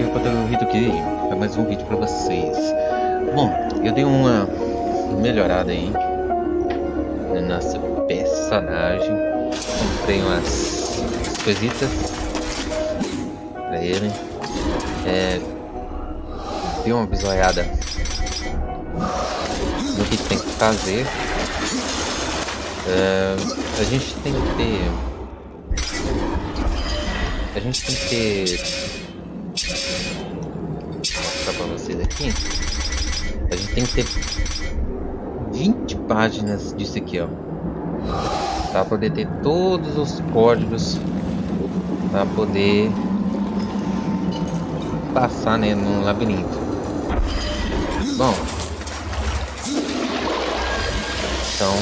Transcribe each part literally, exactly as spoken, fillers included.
aqui é o Patrão Rito aqui para mais um vídeo para vocês. Bom, eu dei uma melhorada aí na nossa personagem. Comprei umas, umas coisitas para ele. É, dei uma bisoiada no que tem que fazer. É, a gente tem que ter. A gente tem que ter. Vou mostrar pra vocês aqui. A gente tem que ter vinte páginas disso aqui, ó, para poder ter todos os códigos para poder passar, né, no labirinto. Bom, então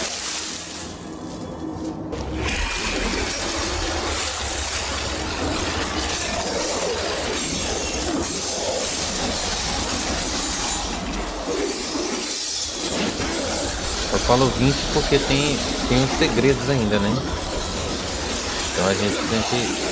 eu falo vinte porque tem, tem os segredos ainda, né? Então a gente tem que...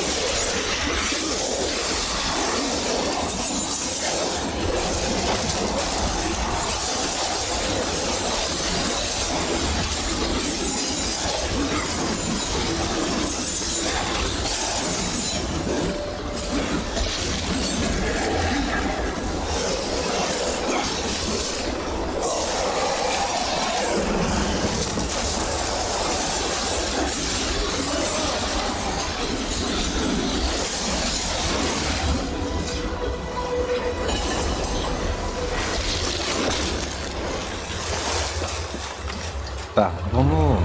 Tá, vamos...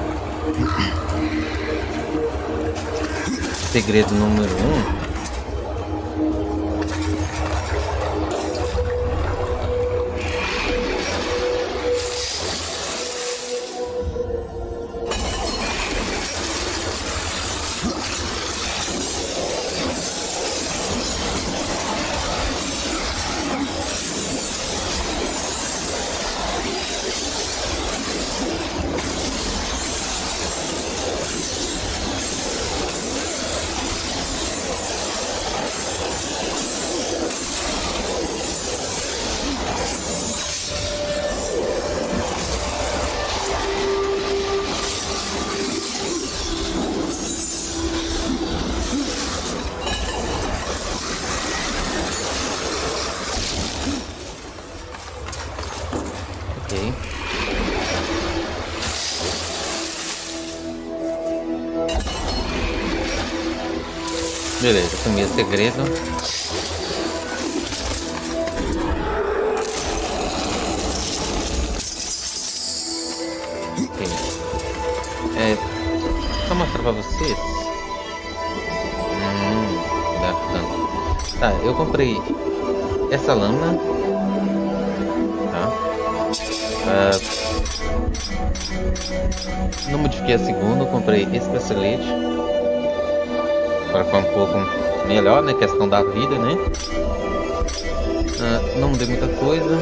Segredo número um. Beleza, primeiro segredo. Ok. É, só mostrar pra vocês. Hum, dá tanto. Tá, eu comprei essa lâmina. Tá. Ah, não modifiquei a segunda, comprei esse bracelete para ficar um pouco melhor, né? Questão da vida, né? Ah, não mudei muita coisa.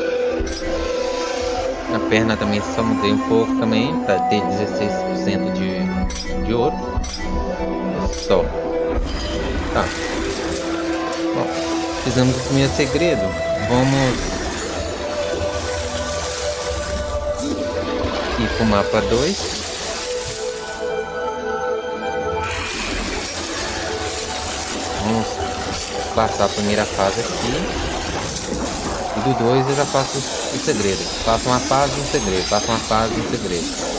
A perna também só mudei um pouco também, para ter dezesseis por cento de, de ouro. Só. Tá. Bom, fizemos o primeiro segredo. Vamos ir para o mapa dois. Vamos passar a primeira fase aqui. E do dois eu já faço o segredo. Faço uma fase e um segredo. Faço uma fase e um segredo.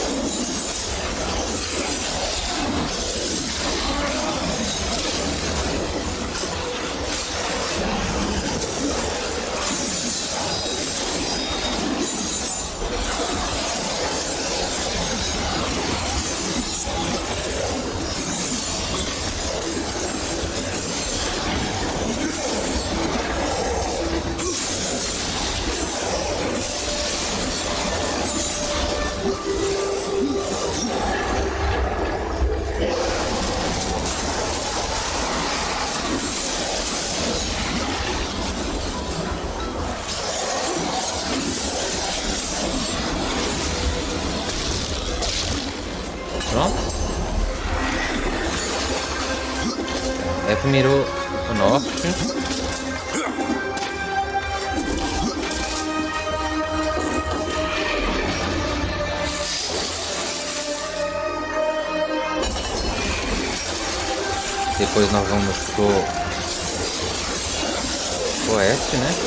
Pronto. Essa mirou. sorte. Depois nós vamos pro oeste, né?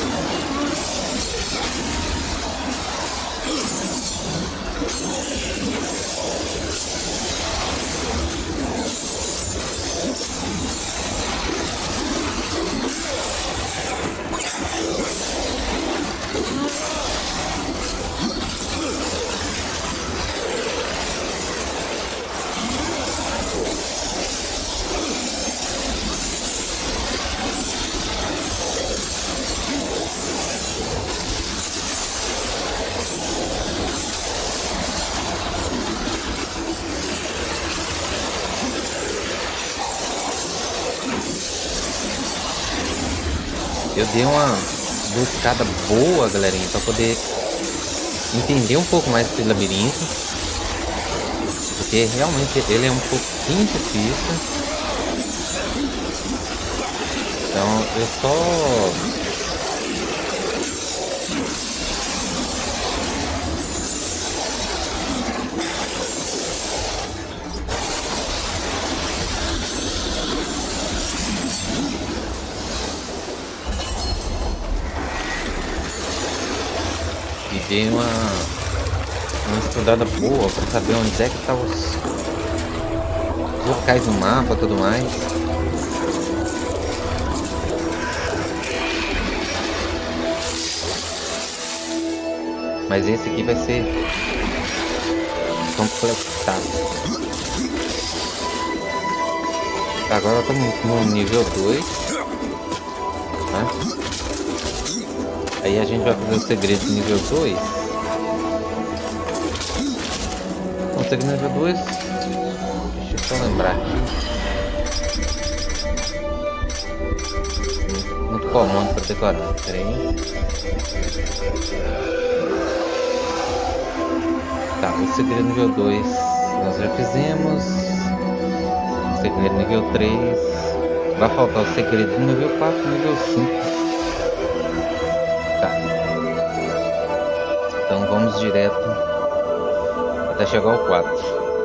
Eu dei uma buscada boa, galerinha, para poder entender um pouco mais esse labirinto, porque realmente ele é um pouquinho difícil. Então eu só dei uma, uma estudada boa para saber onde é que tá os, os locais do mapa e tudo mais. Mas esse aqui vai ser completado. Agora estamos no nível dois, né? Aí a gente vai fazer o segredo do nível dois. O segredo do nível dois. Deixa eu só lembrar aqui. Muito comando para decorar. Pera aí. Tá, o segredo nível dois nós já fizemos. O segredo nível três. Vai faltar o segredo do nível quatro e nível cinco. Então vamos direto até chegar ao quatro.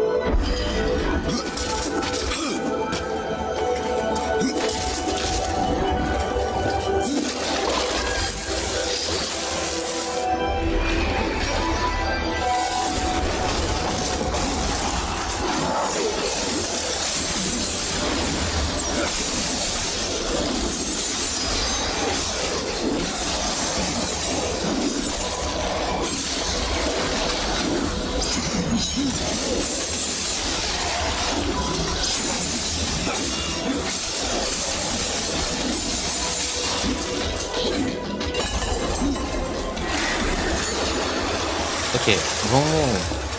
Ok, vamos...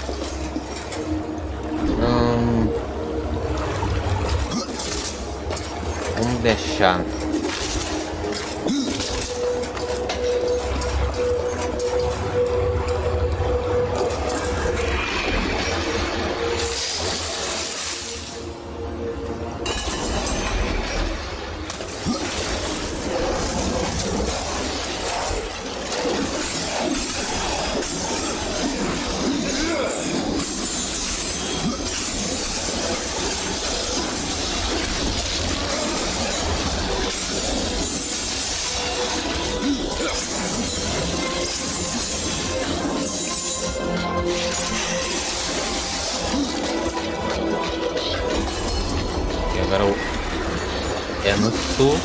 Hum, vamos deixar... Agora é no sul.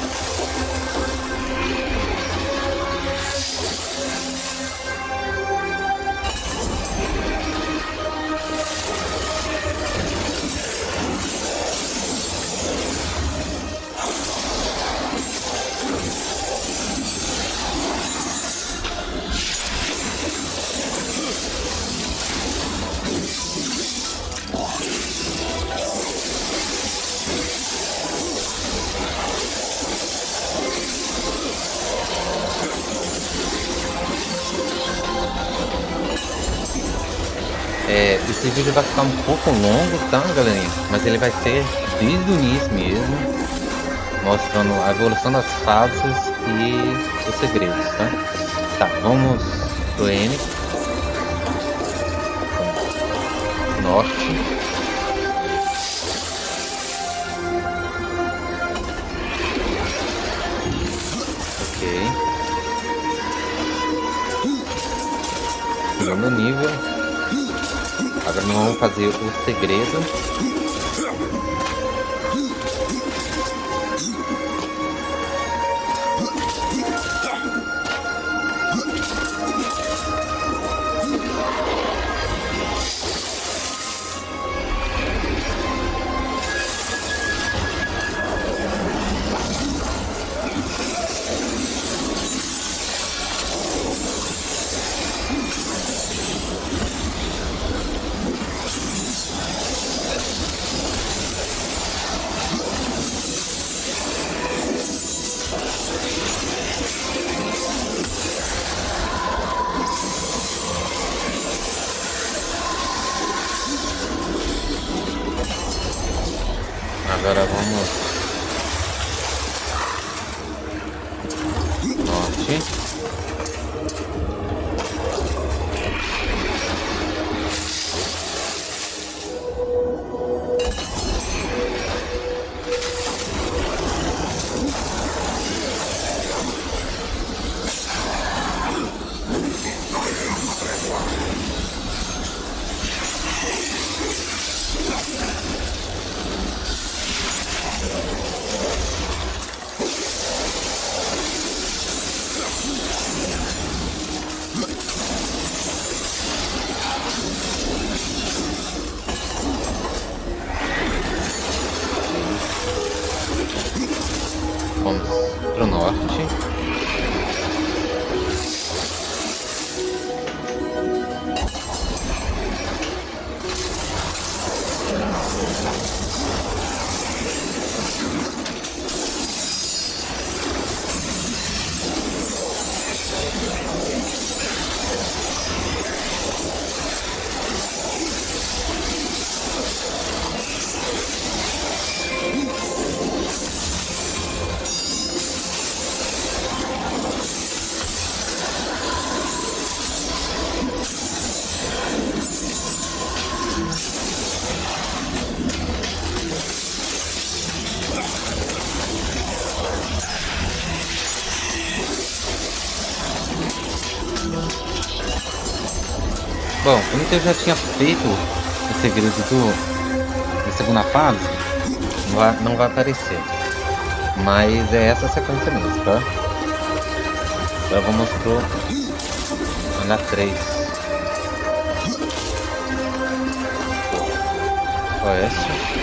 É, esse vídeo vai ficar um pouco longo, tá, galerinha? Mas ele vai ser desde o início mesmo, mostrando a evolução das fases e os segredos, tá? Tá, vamos pro N. Norte. Ok. Segundo nível. Agora nós vamos fazer o segredo. Agora vamos norte. Vamos pro norte. Bom, como eu já tinha feito o segredo do, da segunda fase, não vai, não vai aparecer. Mas é essa a sequência mesmo, tá? Agora vamos pro Ana três. Oeste.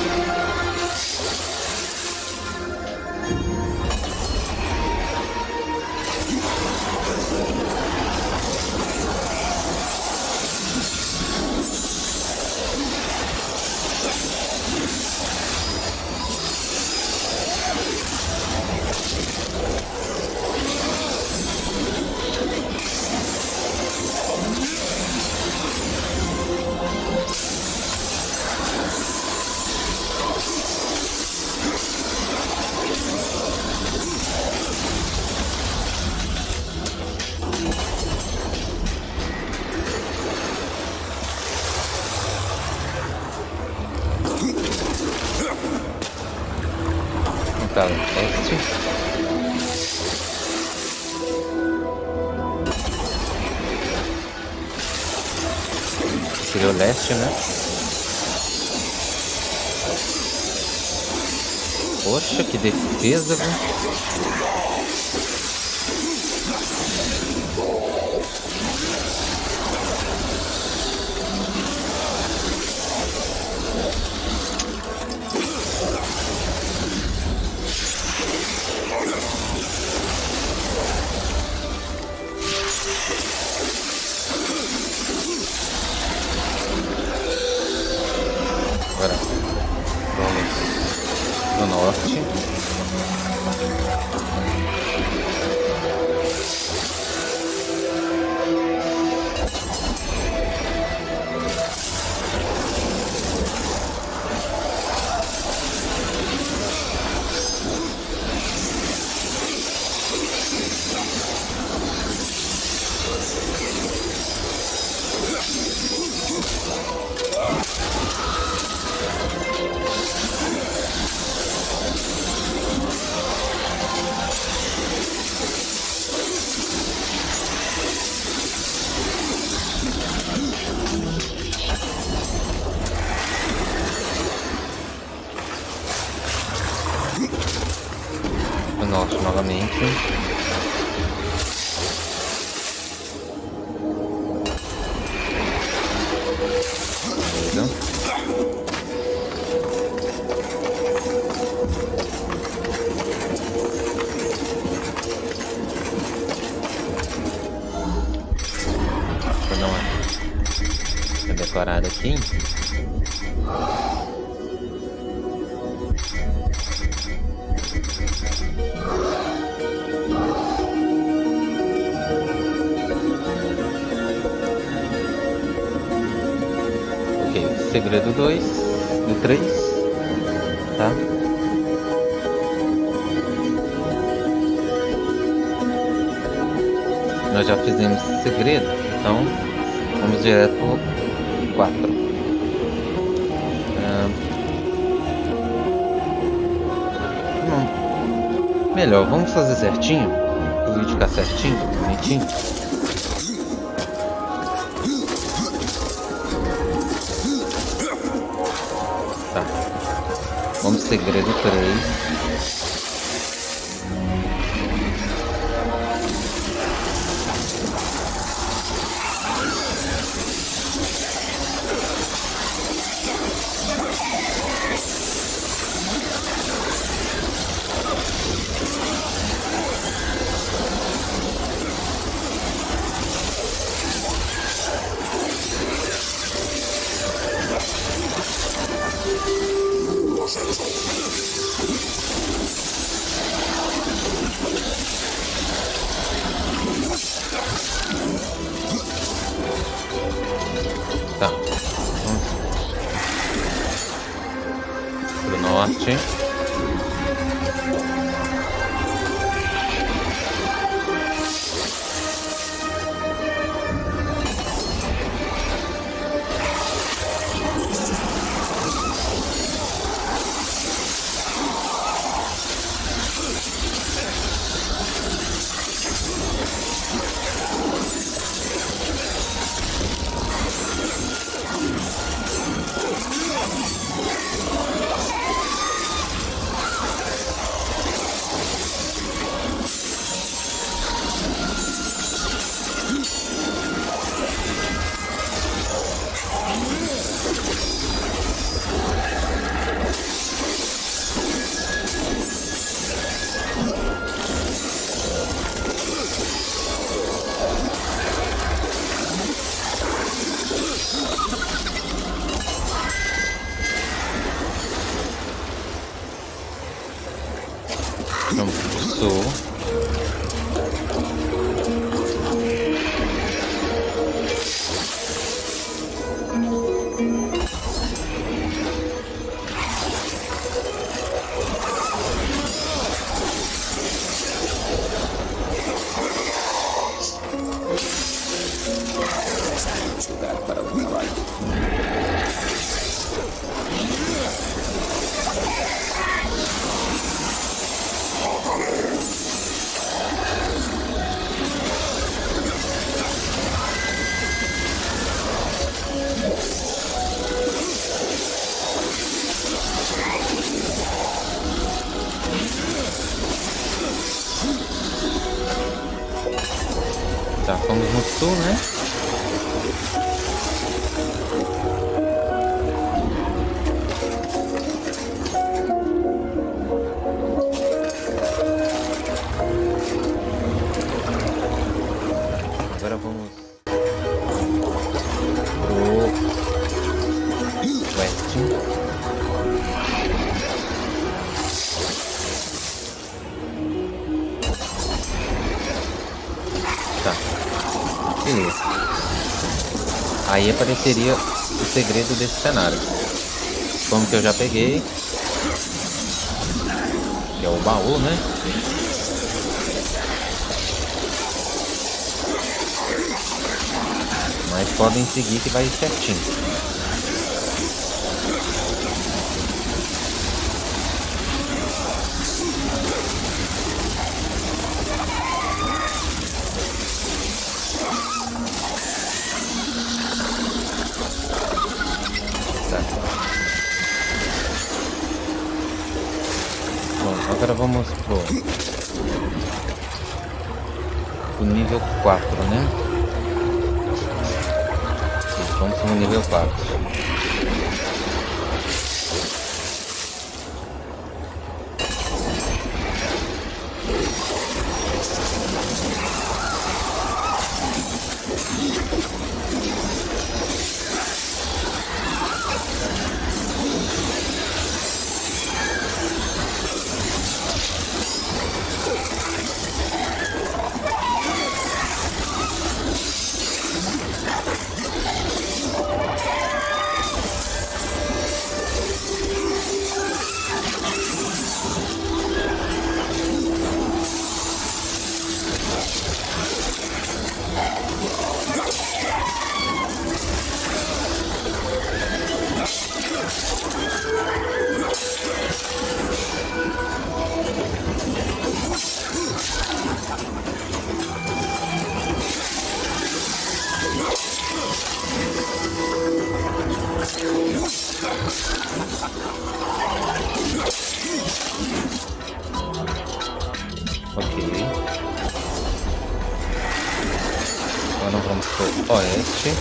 Tá, este. Seria o leste, né? Poxa, que defesa, viu? Agora vamos no norte. Vou dar uma decorada aqui. Ok, segredo dois, do três, tá? Nós já fizemos segredo, então vamos direto pro quatro. Ah, não, melhor, vamos fazer certinho, para o vídeo ficar certinho, bonitinho. Tá, vamos segredo três. Tá, vamos pro norte. Vamos pro sul. Para o trabalho. Tá, fomos no sul, né? Agora vamos pro oeste. Tá, beleza. Aí apareceria o segredo desse cenário. Como que eu já peguei, que é o baú, né? Mas podem seguir que vai certinho. Bom, agora vamos pro pro nível quatro, né? Vamos pro nível quatro. Ok. Agora vamos pro oeste.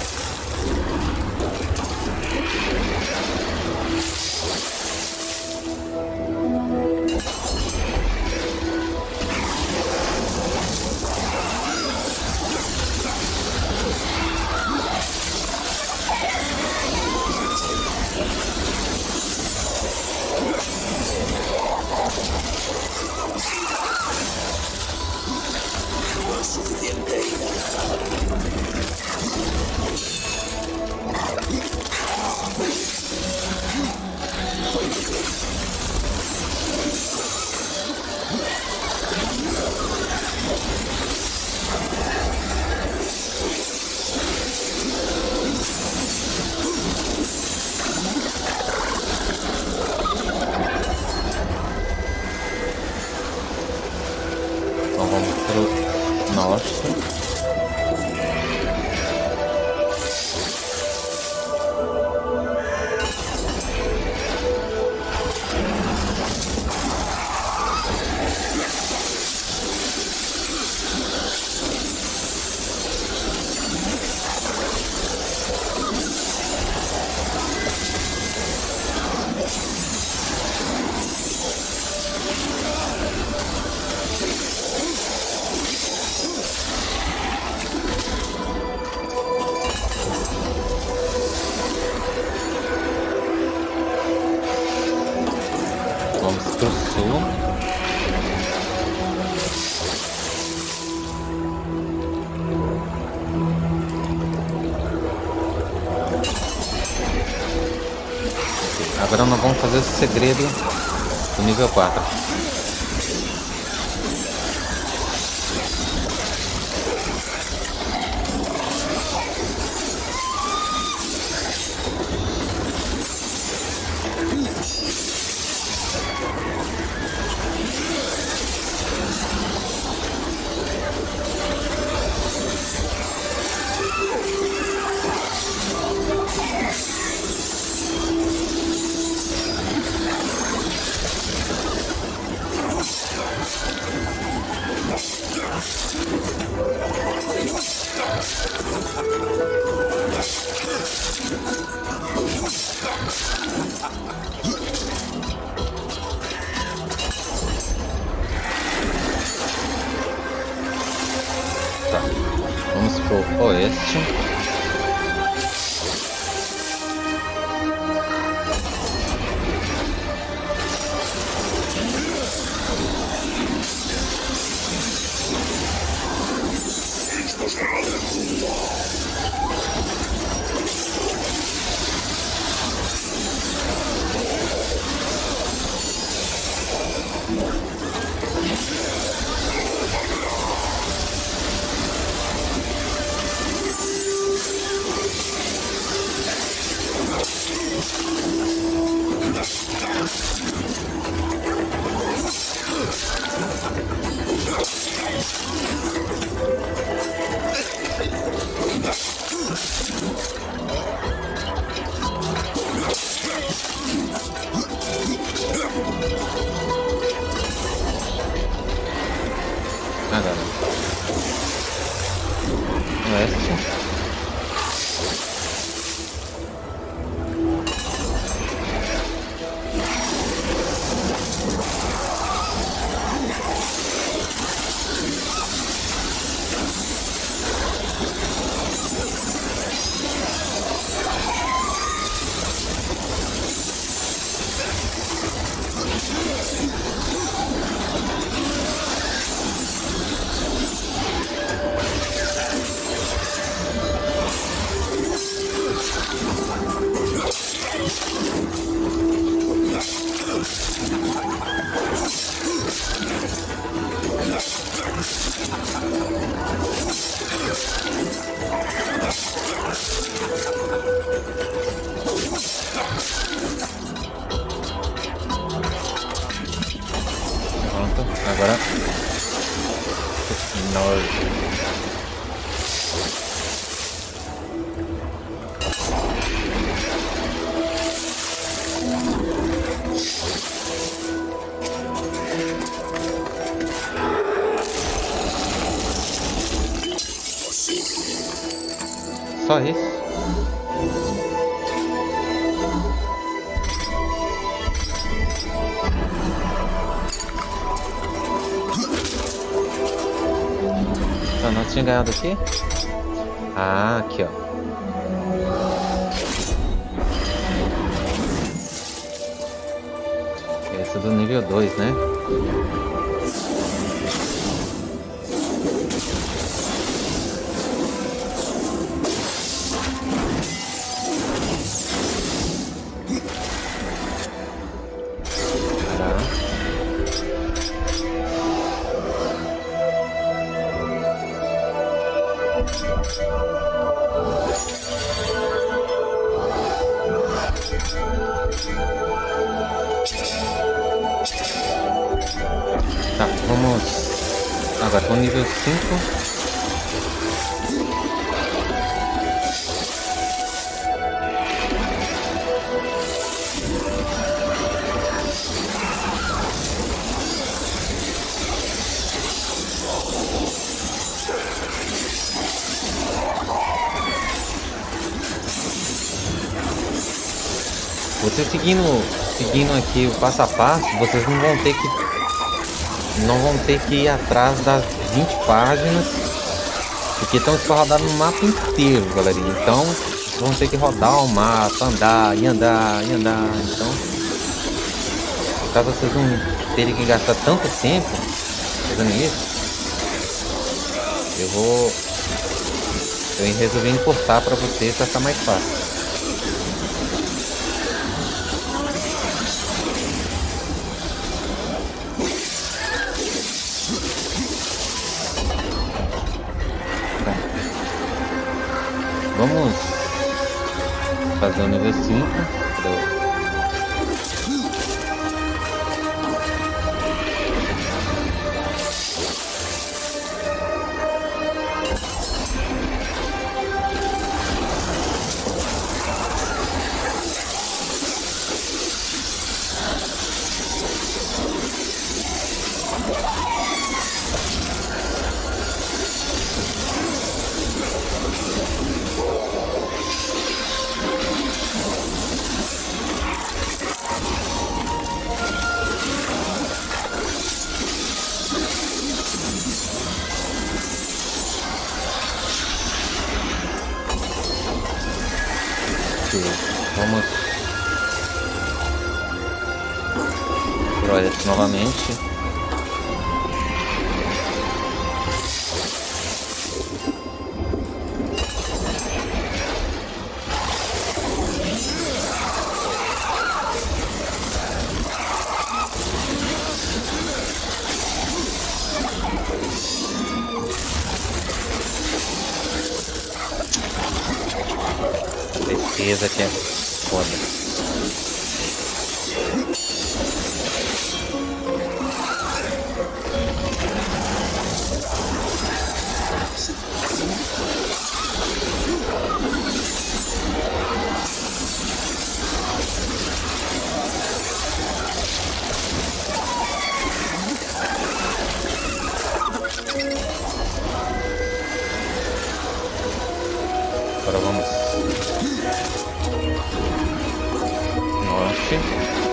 Então vamos pro norte. Vamos pro sul. Agora nós vamos fazer o segredo do nível quatro. Tá. Vamos pro oeste. Agora. Oeste. Pronto, agora nove. Só isso? Ah, não tinha ganhado aqui? Ah, aqui ó. Esse é do nível dois, né? Tá, vamos agora com o nível cinco. Você seguindo, seguindo aqui o passo a passo, vocês não vão ter que não vão ter que ir atrás das vinte páginas, porque estão escorradados no mapa inteiro, galerinha. Então, vocês vão ter que rodar o mapa, andar e andar e andar. Então, para vocês não terem que gastar tanto tempo fazendo isso, eu vou eu resolvi encurtar para vocês para ficar mais fácil. Vamos fazer o nível cinco. Vamos projeto novamente. Defesa que é foda. Agora vamos. Norte.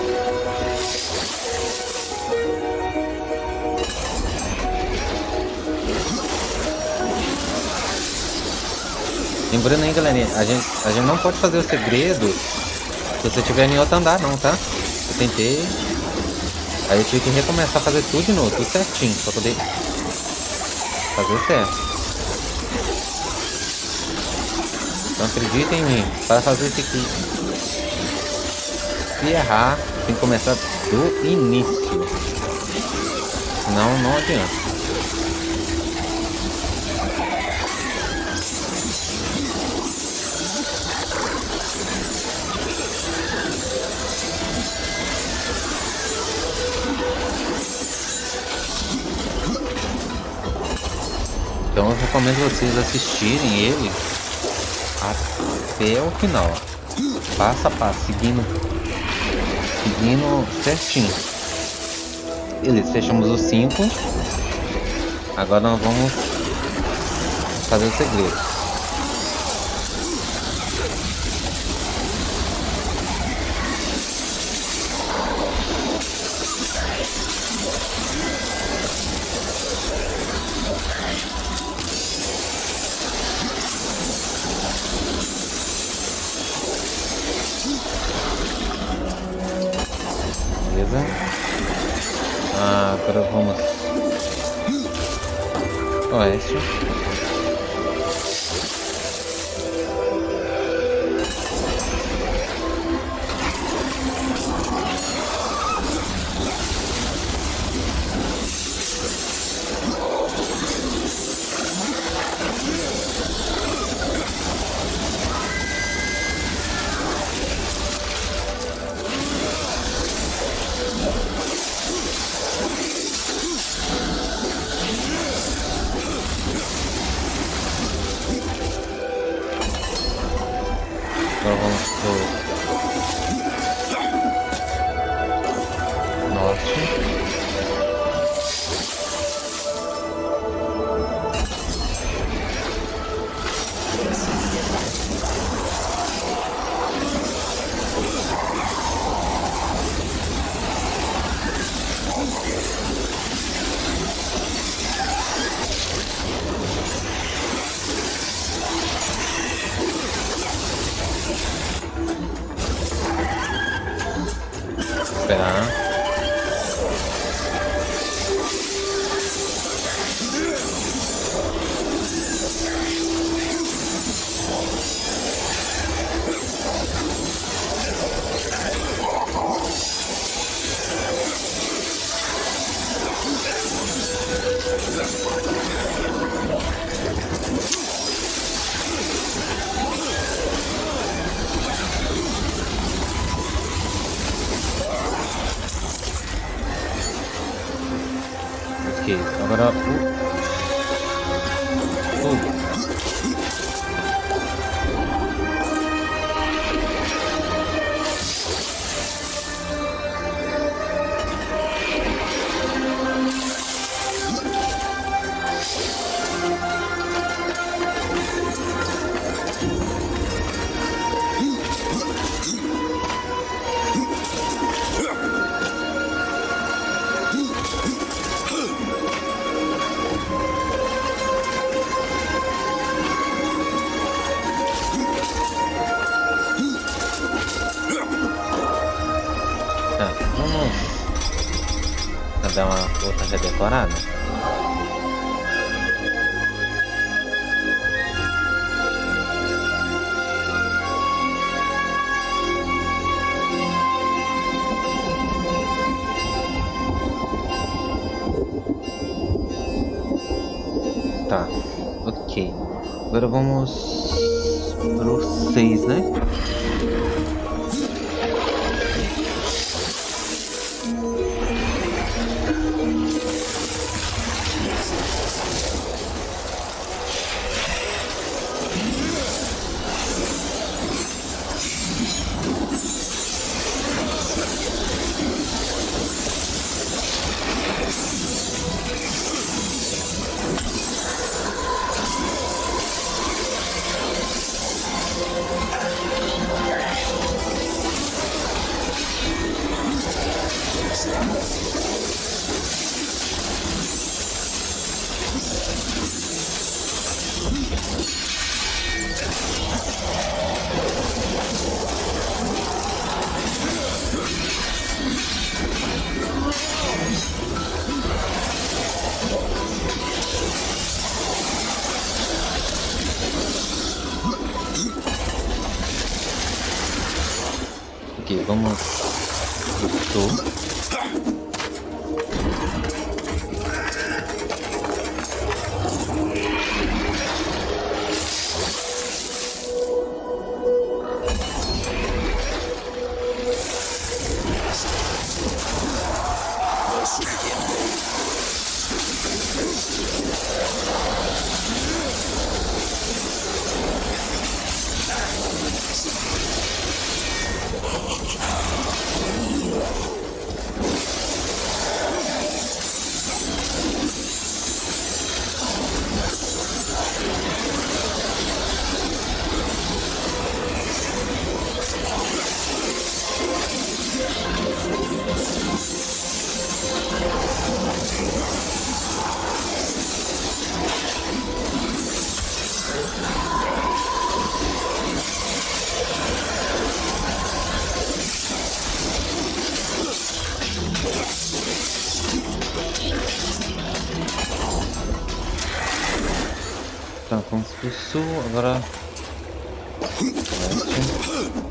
Lembrando aí, galerinha, a gente, a gente não pode fazer o segredo se você estiver em outro andar, não, tá? Eu tentei. Aí eu tive que recomeçar a fazer tudo de novo, tudo certinho, pra poder fazer certo. Então acredita em mim, para fazer isso aqui. Se errar, tem que começar do início. Senão não adianta. Então eu recomendo vocês assistirem ele até o final, passo a passo, seguindo, seguindo certinho. Beleza, fechamos os cinco. Agora nós vamos fazer o segredo. Ah, agora vamos oeste. Agora vamos pro norte. Esperar. Ok, agora o tudo. Tá, vamos dar uma outra redecorada. Tá, ok. Agora vamos pro seis, né? Ok, vamos pro sul. Tá, vamos pro sul, agora leste.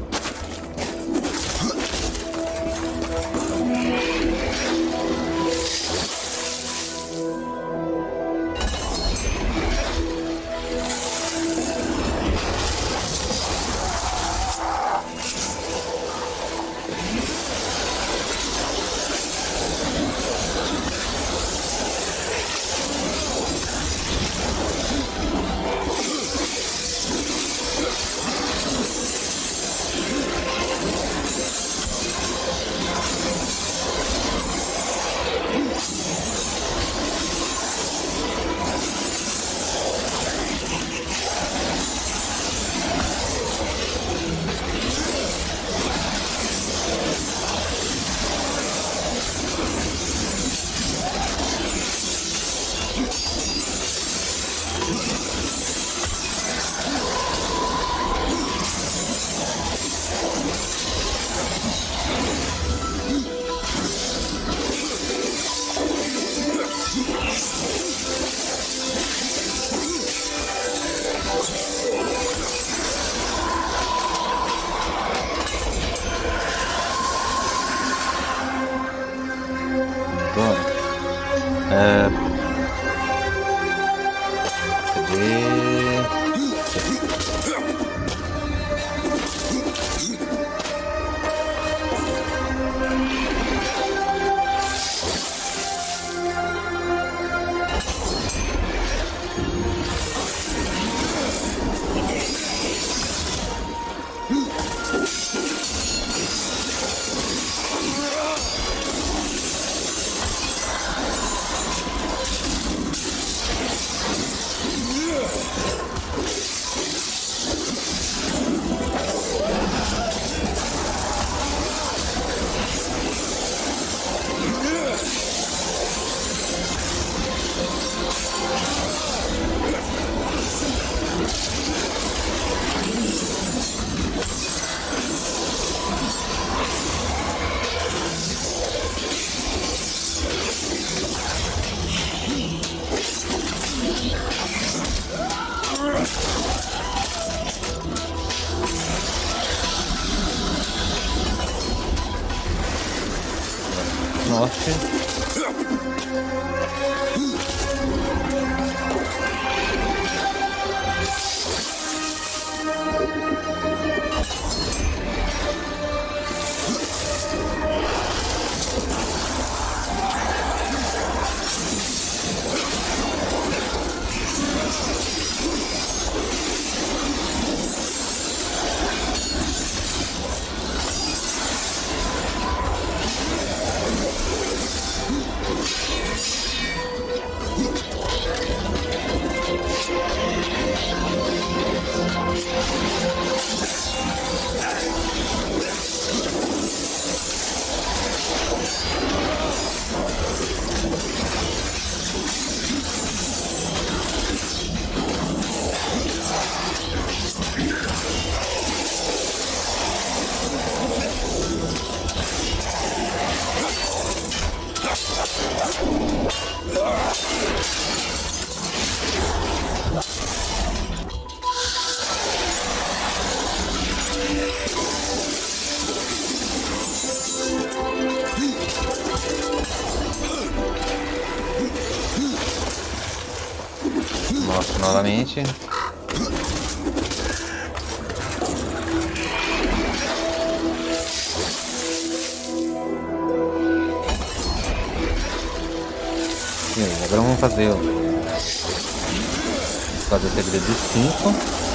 É... Cadê? Norte. Mostro novamente. E aí, agora vamos fazer o fazer o segredo dos cinco.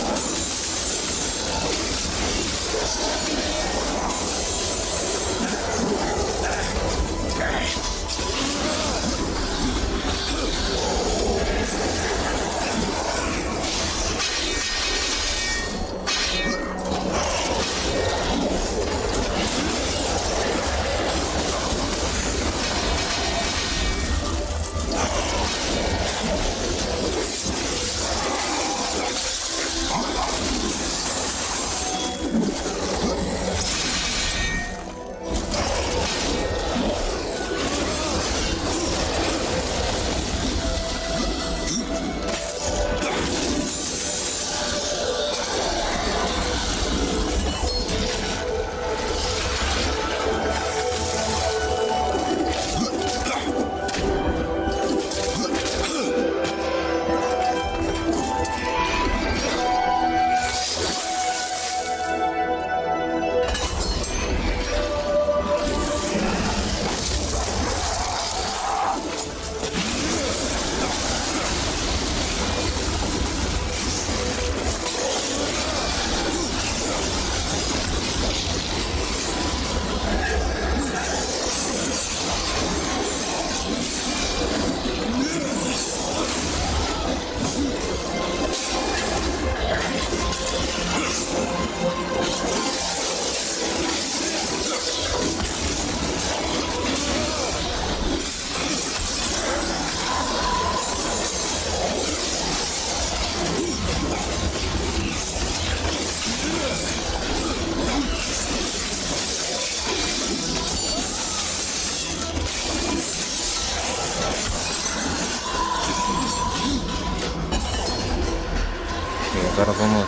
Agora vamos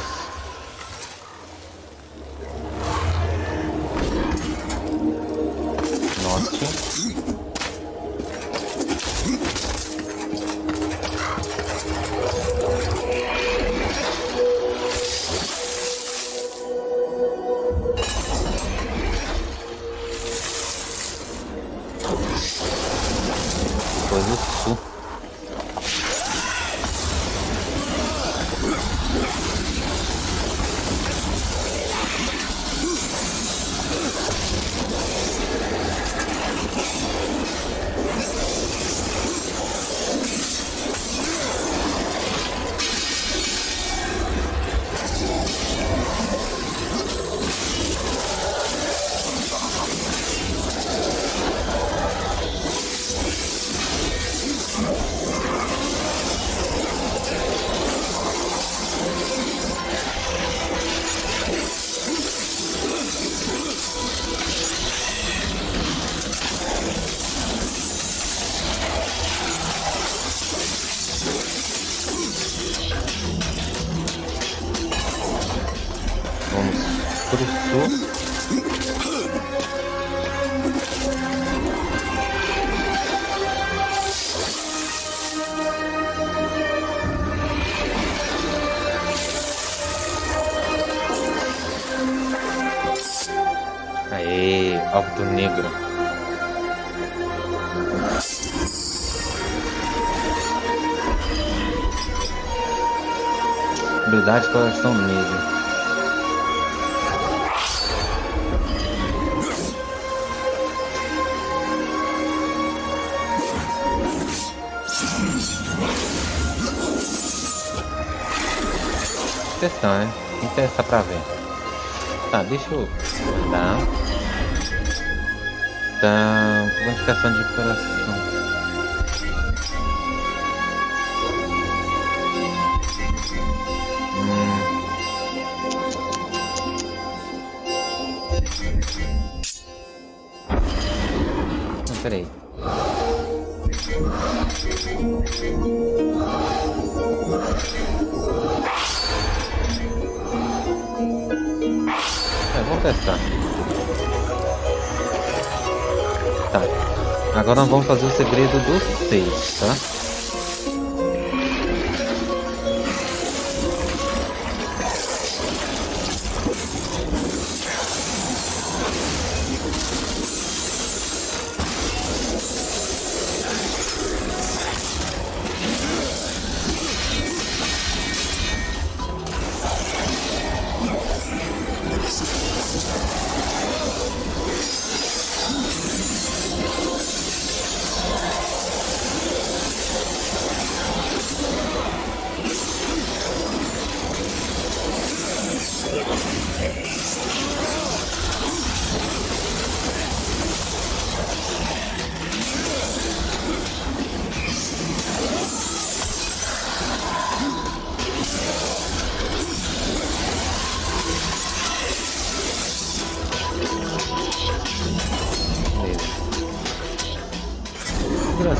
norte. Depois o sul. Pro sul. Aê, Alto Negro. Habilidade Coração Negro. Testar, né? Tem que testar pra ver. Tá, deixa eu dar. Tá. Modificação de coração. Hum. Não, peraí. Vamos testar. Tá. Agora nós vamos fazer o segredo dos seis, tá?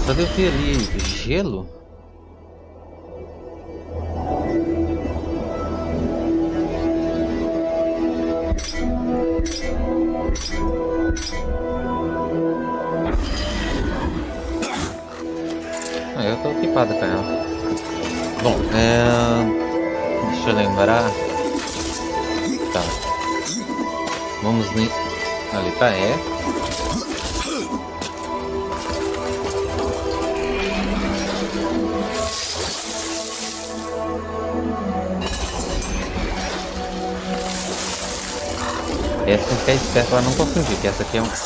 Só de eu ter ali gelo. Ah, eu tô equipado com ela. Bom, é... deixa eu lembrar. Tá. Vamos ali. Ali tá E. Essa tem que ficar esperto pra não confundir, que essa aqui é um...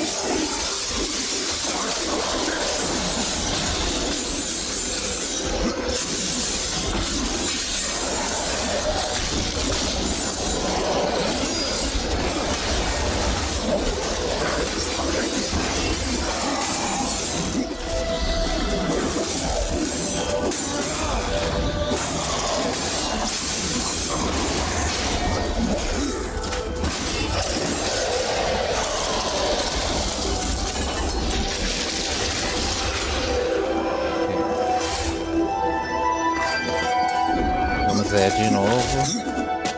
É de novo.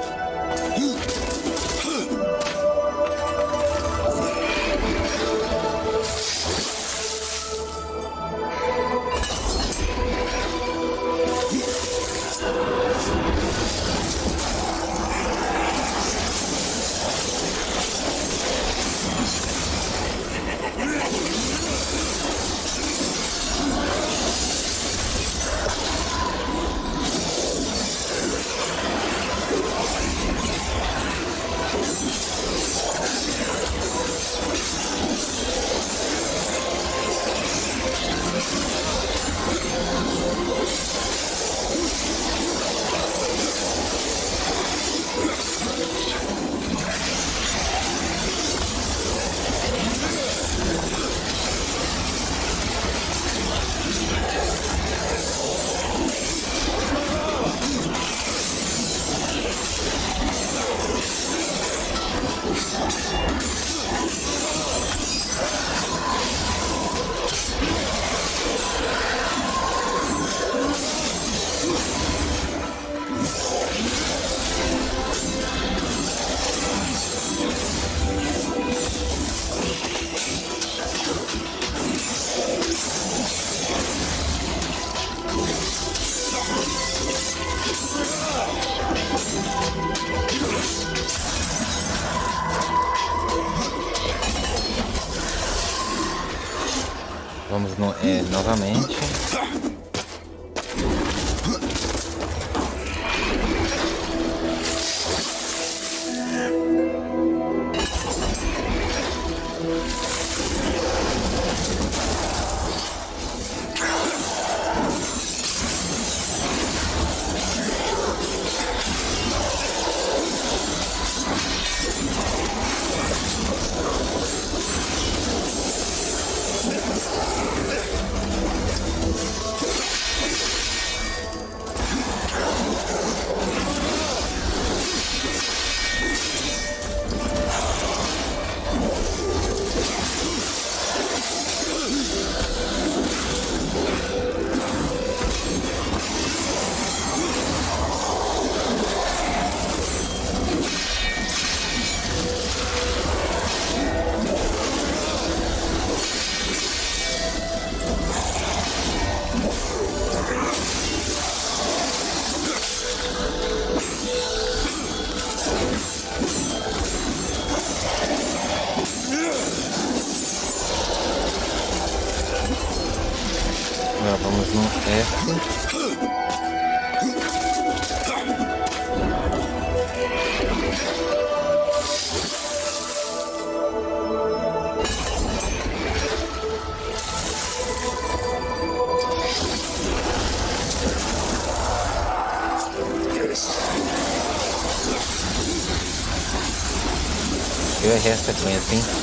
Vamos no E novamente. Agora vamos no F. Eu errei a sequência, hein?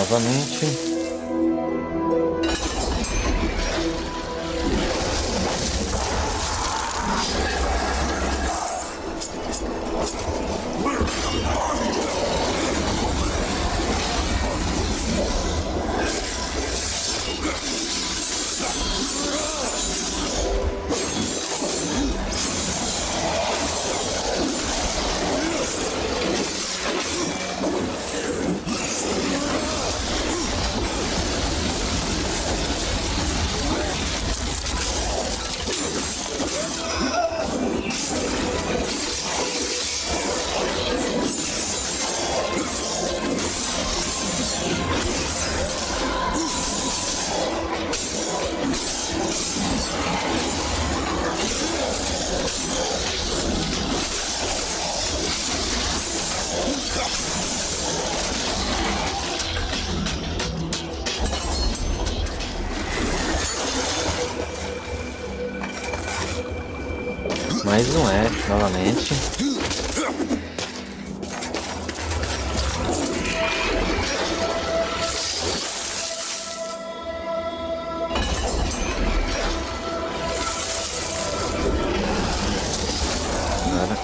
novamente. Mais um F novamente. Nada.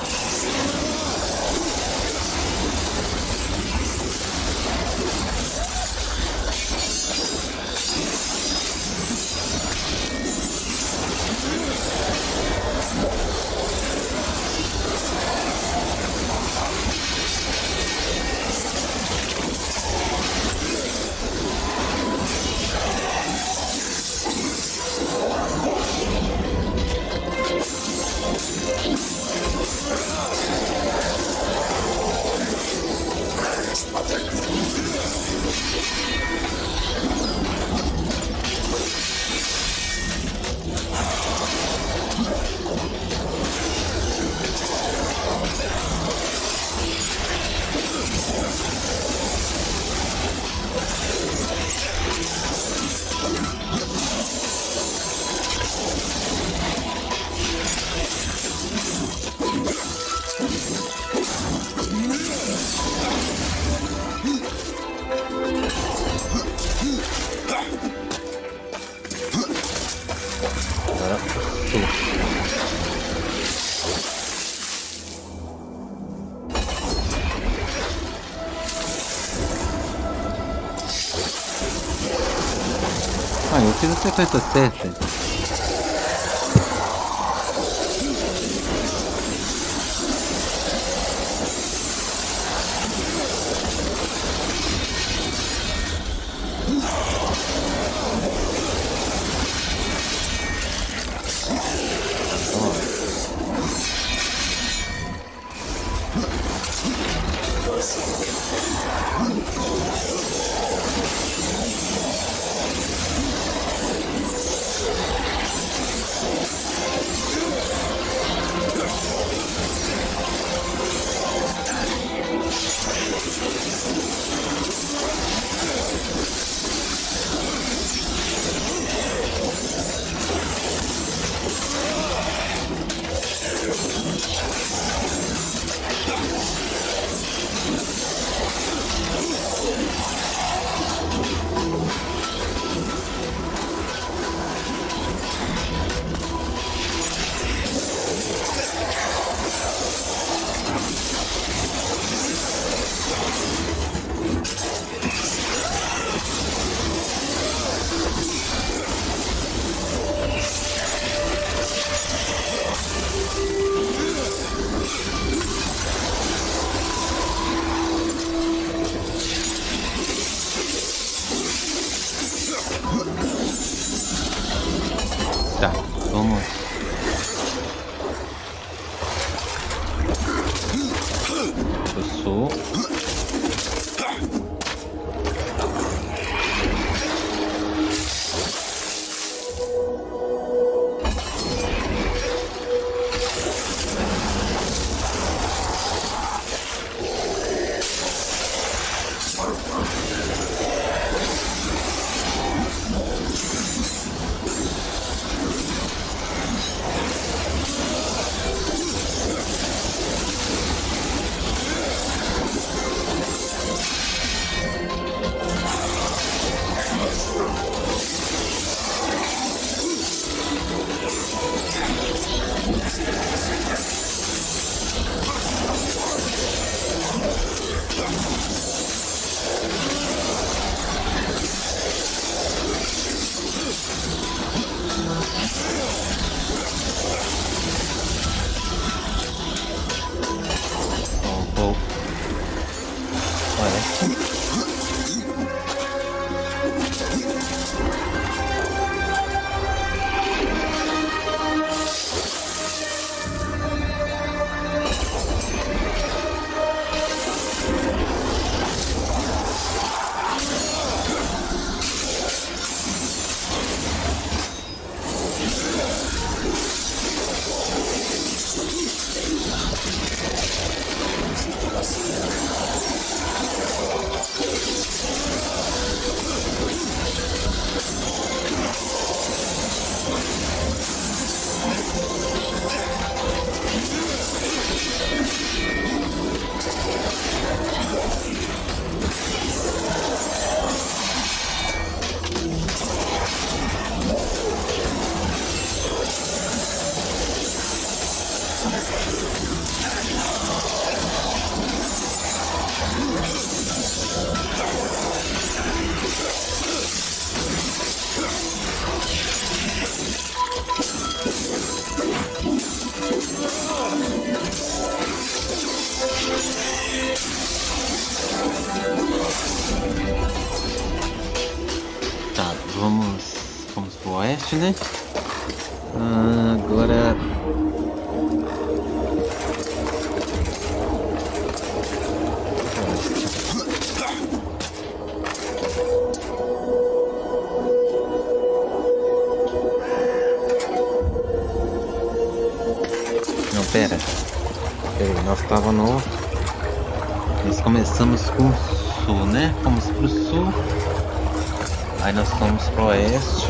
Agora sul. Ah, eu fiz a sequência certa. Tá, vamos. Eu sou. pro oeste. Tá, vamos, vamos pro oeste, né? Ah, agora... Não, pera. Pera aí, nós tava no... Nós começamos com o sul, né? Fomos pro sul. Aí nós fomos pro oeste.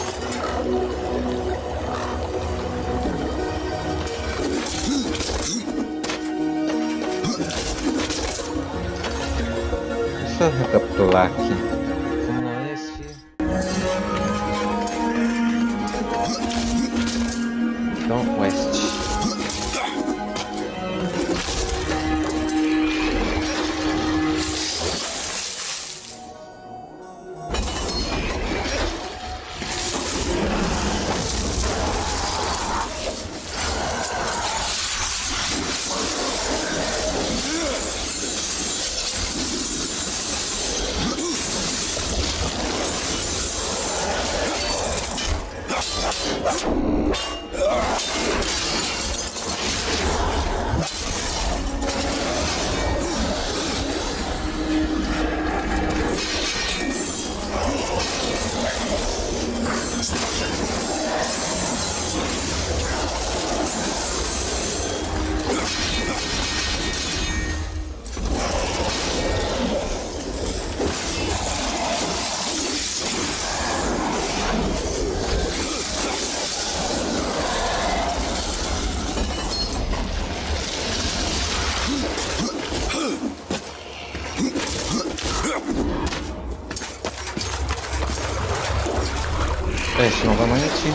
Deixa eu recapitular aqui. Fomos no oeste. Então, oeste. Oeste novamente.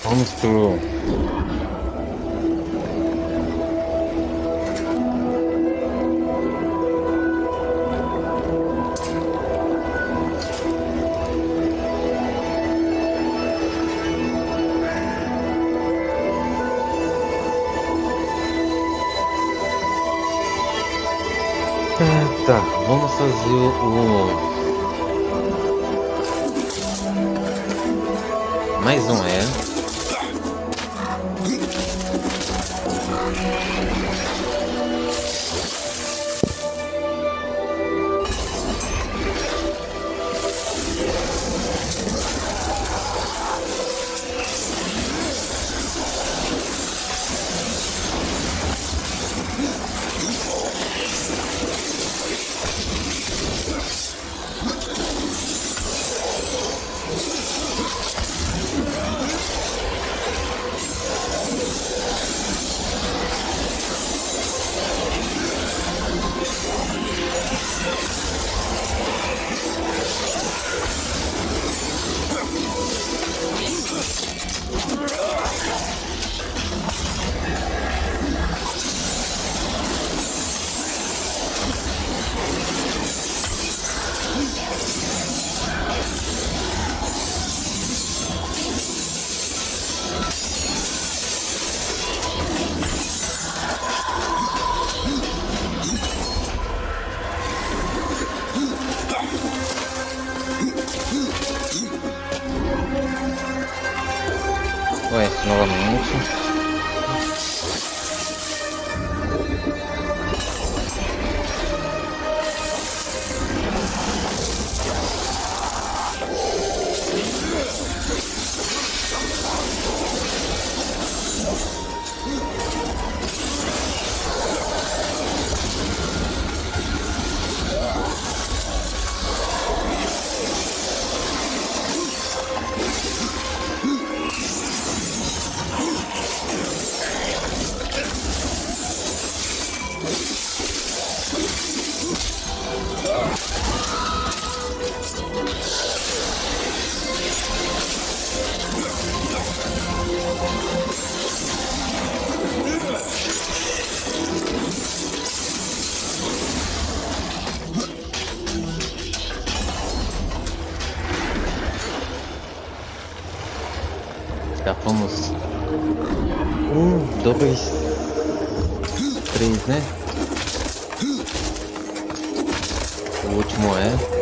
Vamos pro... Ah, tá, vamos fazer o... Mais um é. Oeste novamente. Escapamos. Um, dois, três, né? O último é.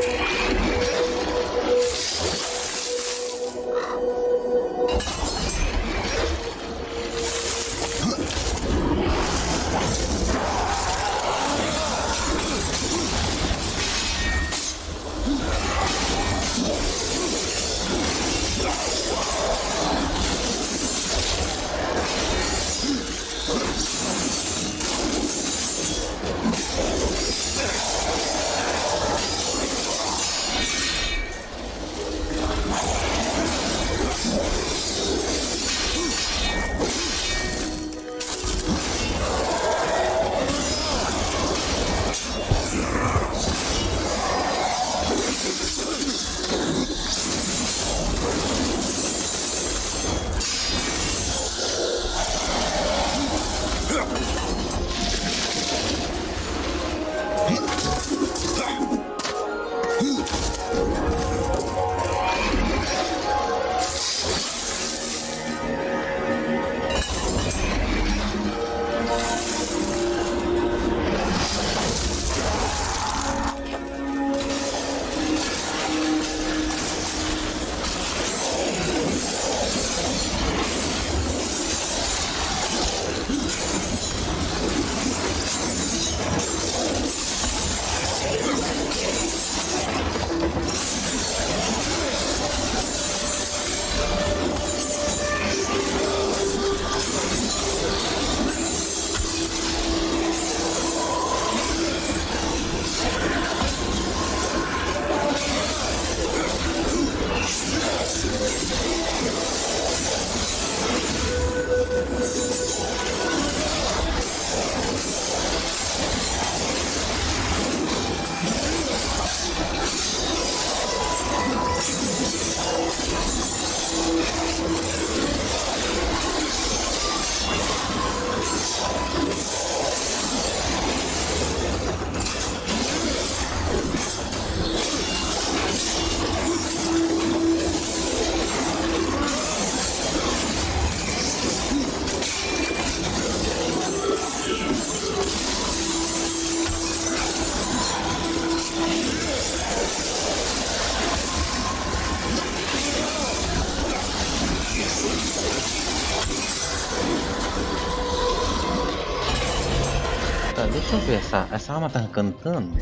Deixa eu ver, essa, essa arma tá cantando?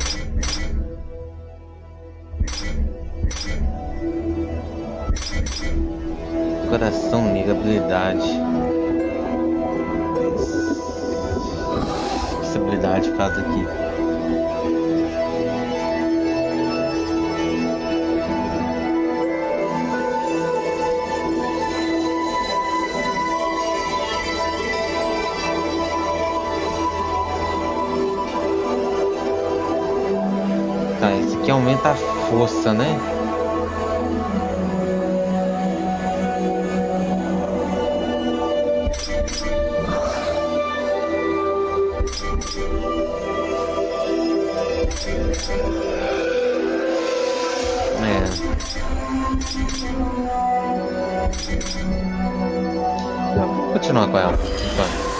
Coração, nega, habilidade. O que essa habilidade faz aqui? Tá, esse aqui aumenta a força, né? Vou continuar com ela. Então.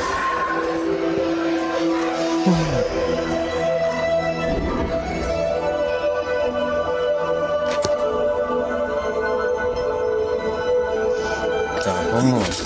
Tá, vamos.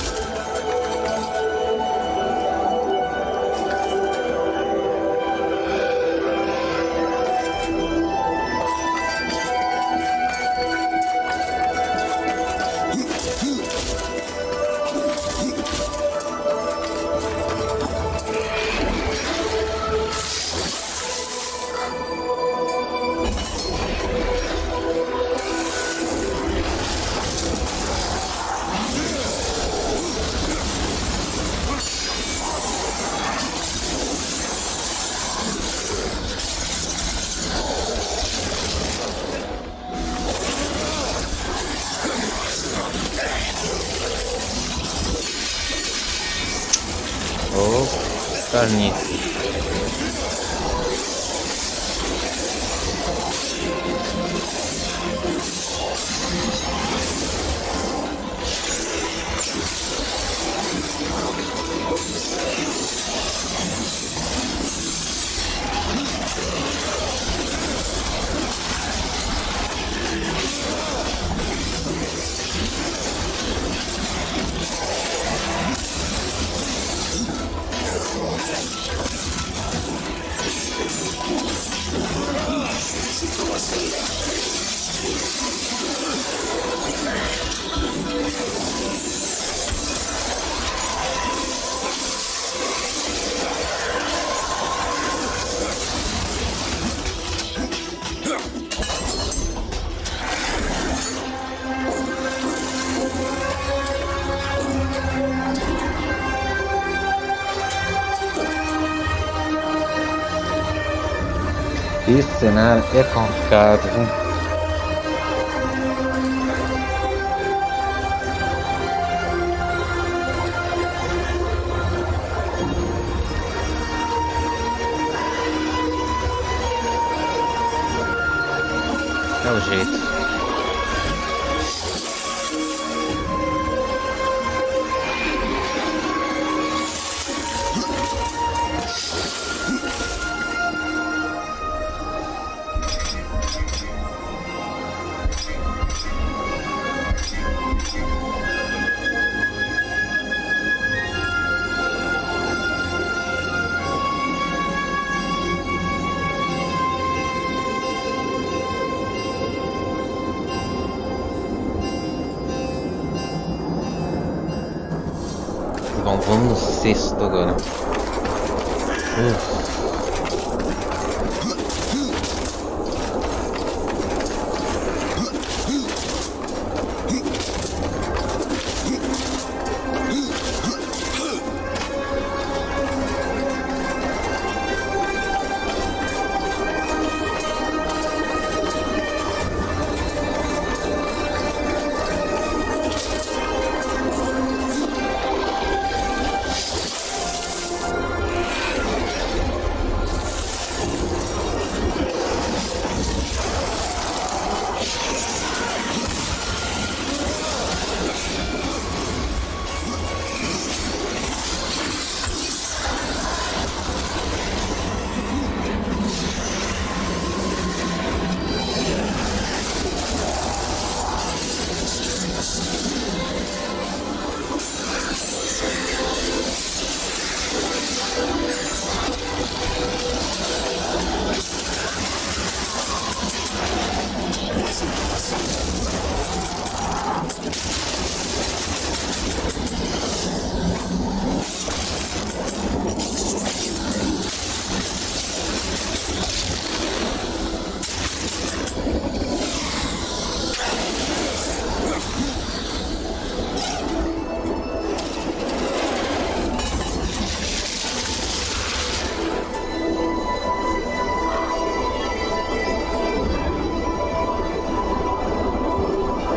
Oh, carninha. Esse cenário é complicado, viu? É o jeito. Bom, vamos no sexto agora. Uf.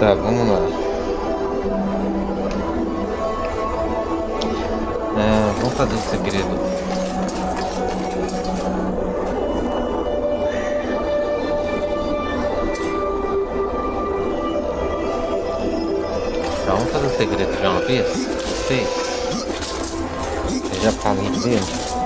Tá, vamos lá. Ah, vamos fazer o segredo. Tá, vamos fazer o segredo de uma vez? Vocês? Eu já falei dele.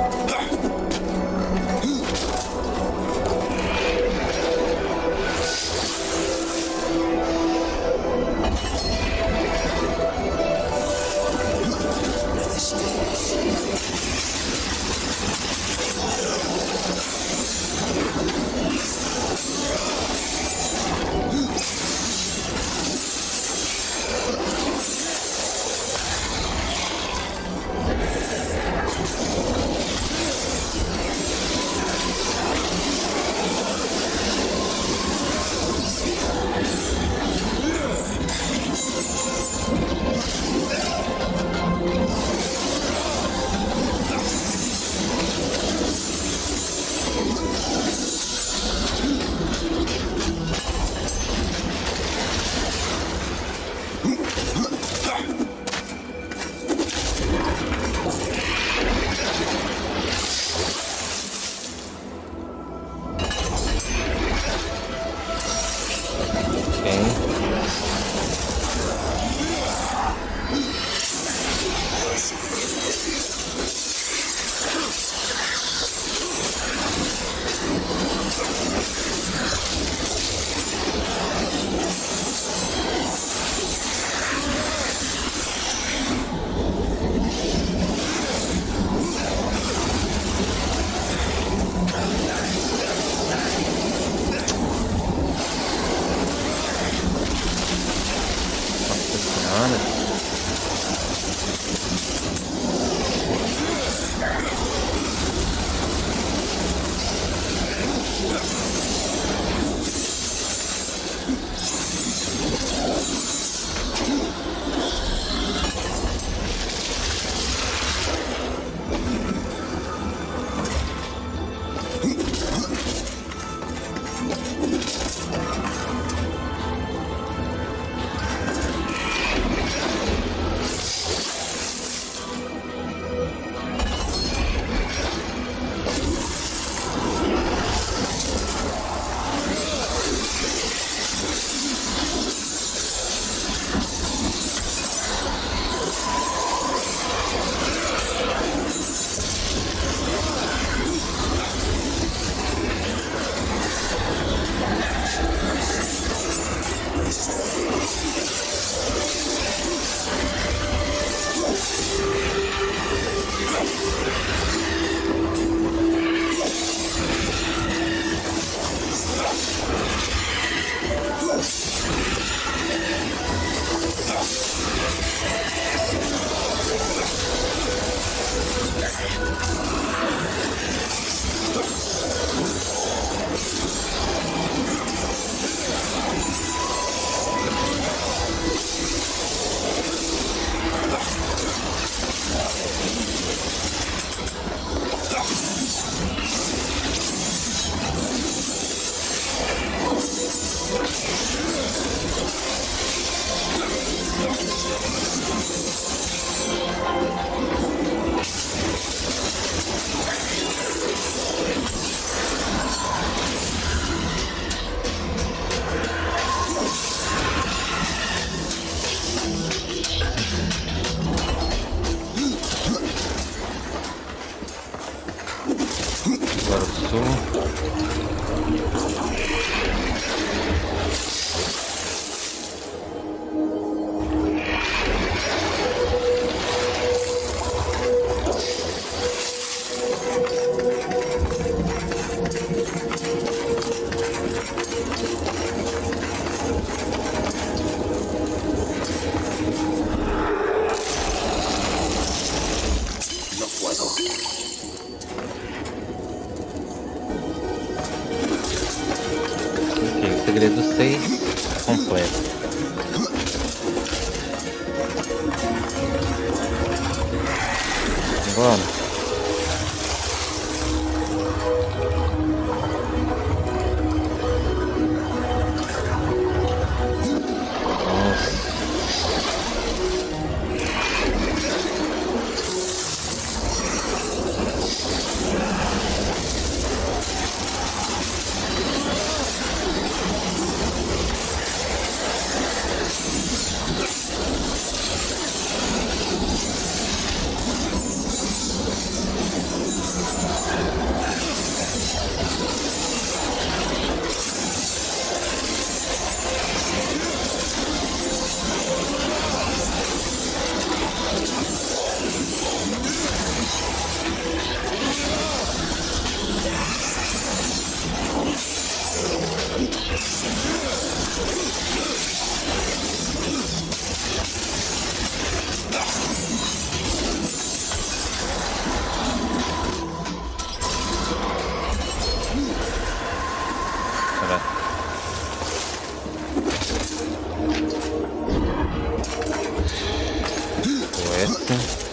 Segredo seis completo. Vamos. essa.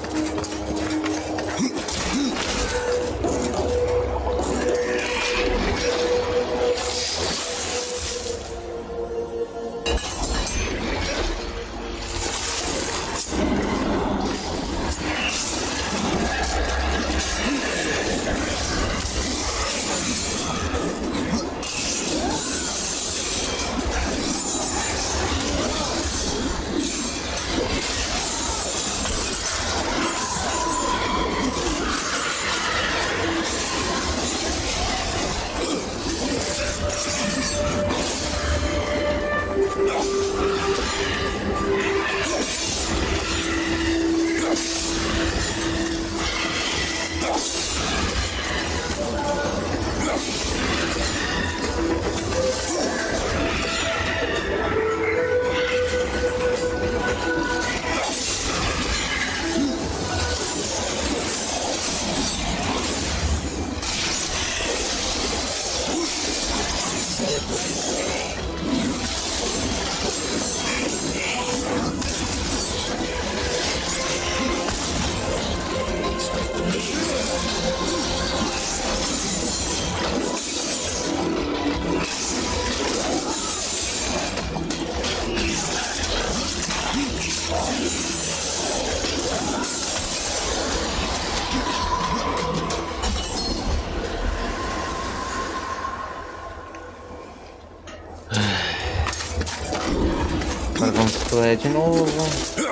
Agora vamos pro de novo.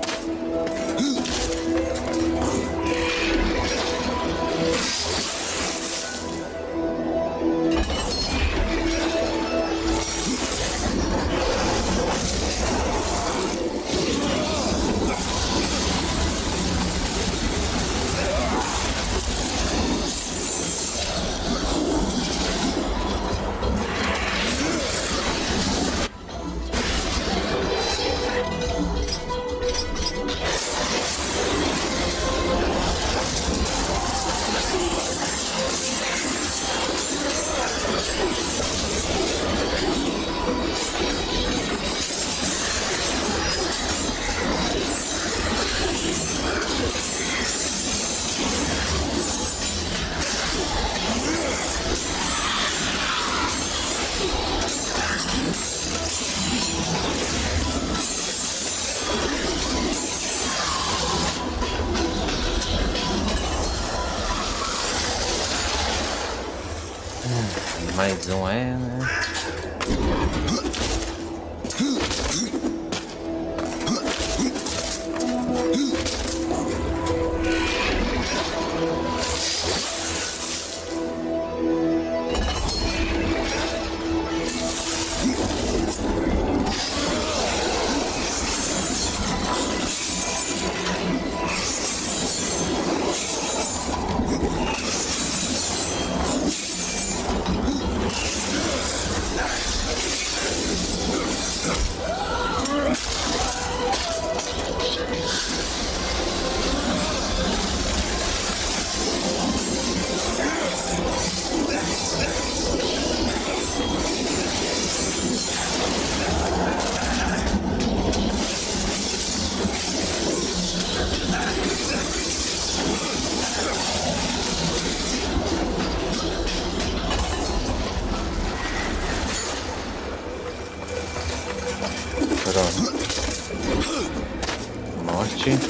Mais um é, né? Morte.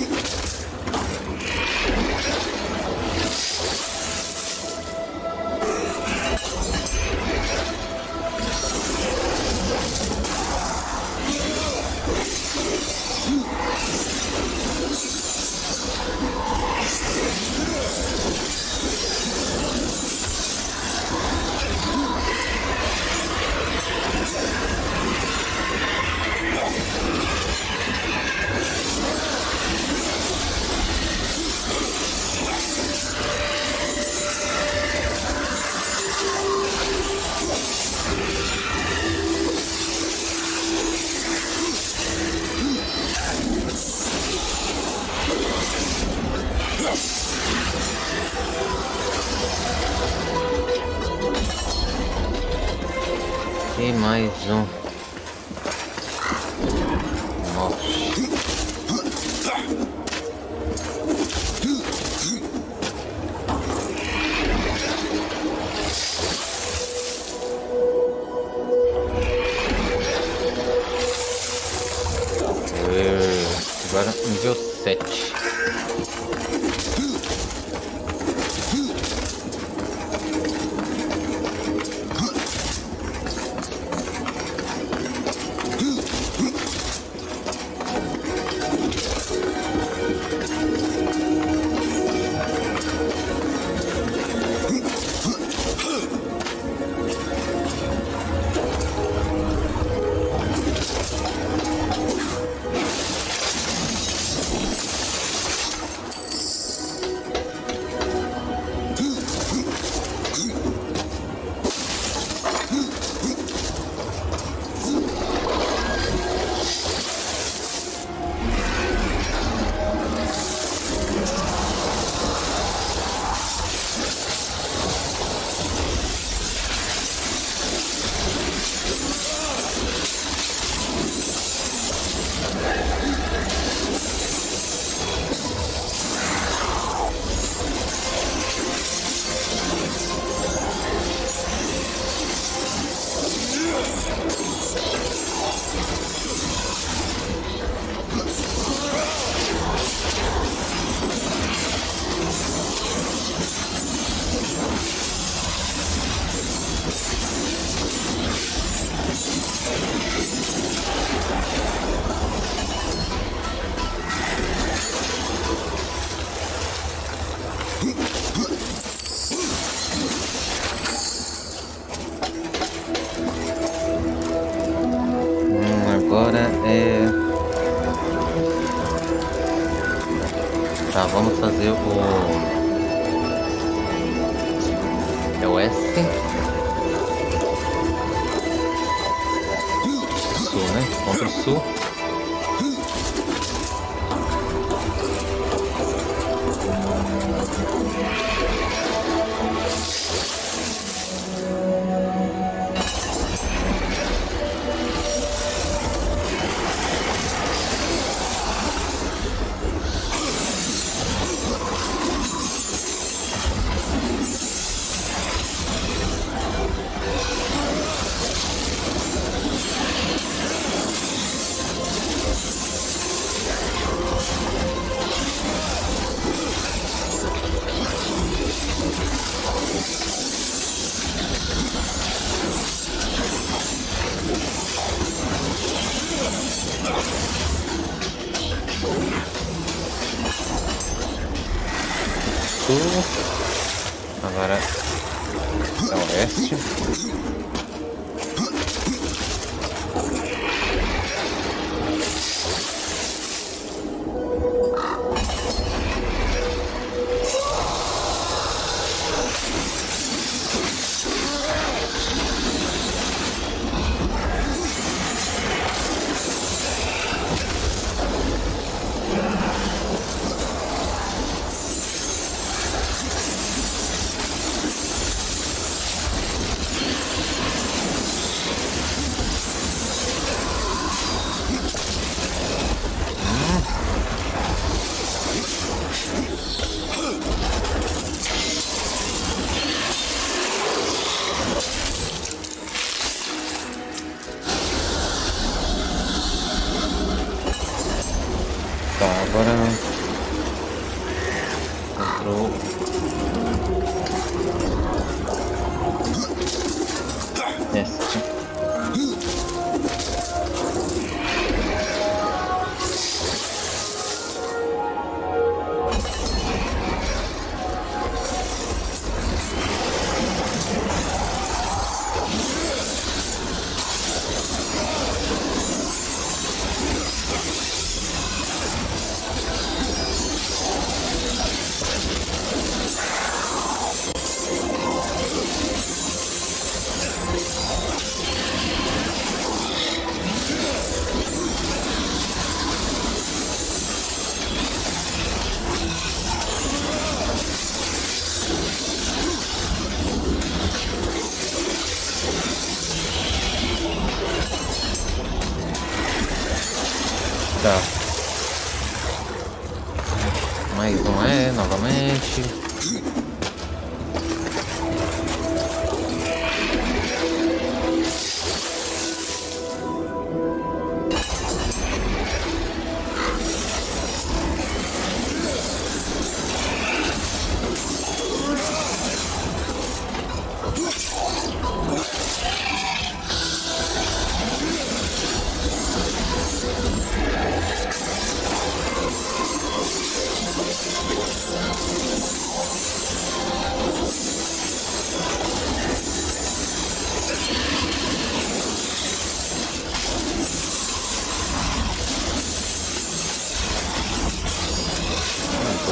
E mais um. Nossa. sete. Agora é... Tá, vamos fazer o... É o S. Sul, né? Contra o sul. Agora é o oeste. Tá, agora entrou este. Tá. Mais um é, novamente.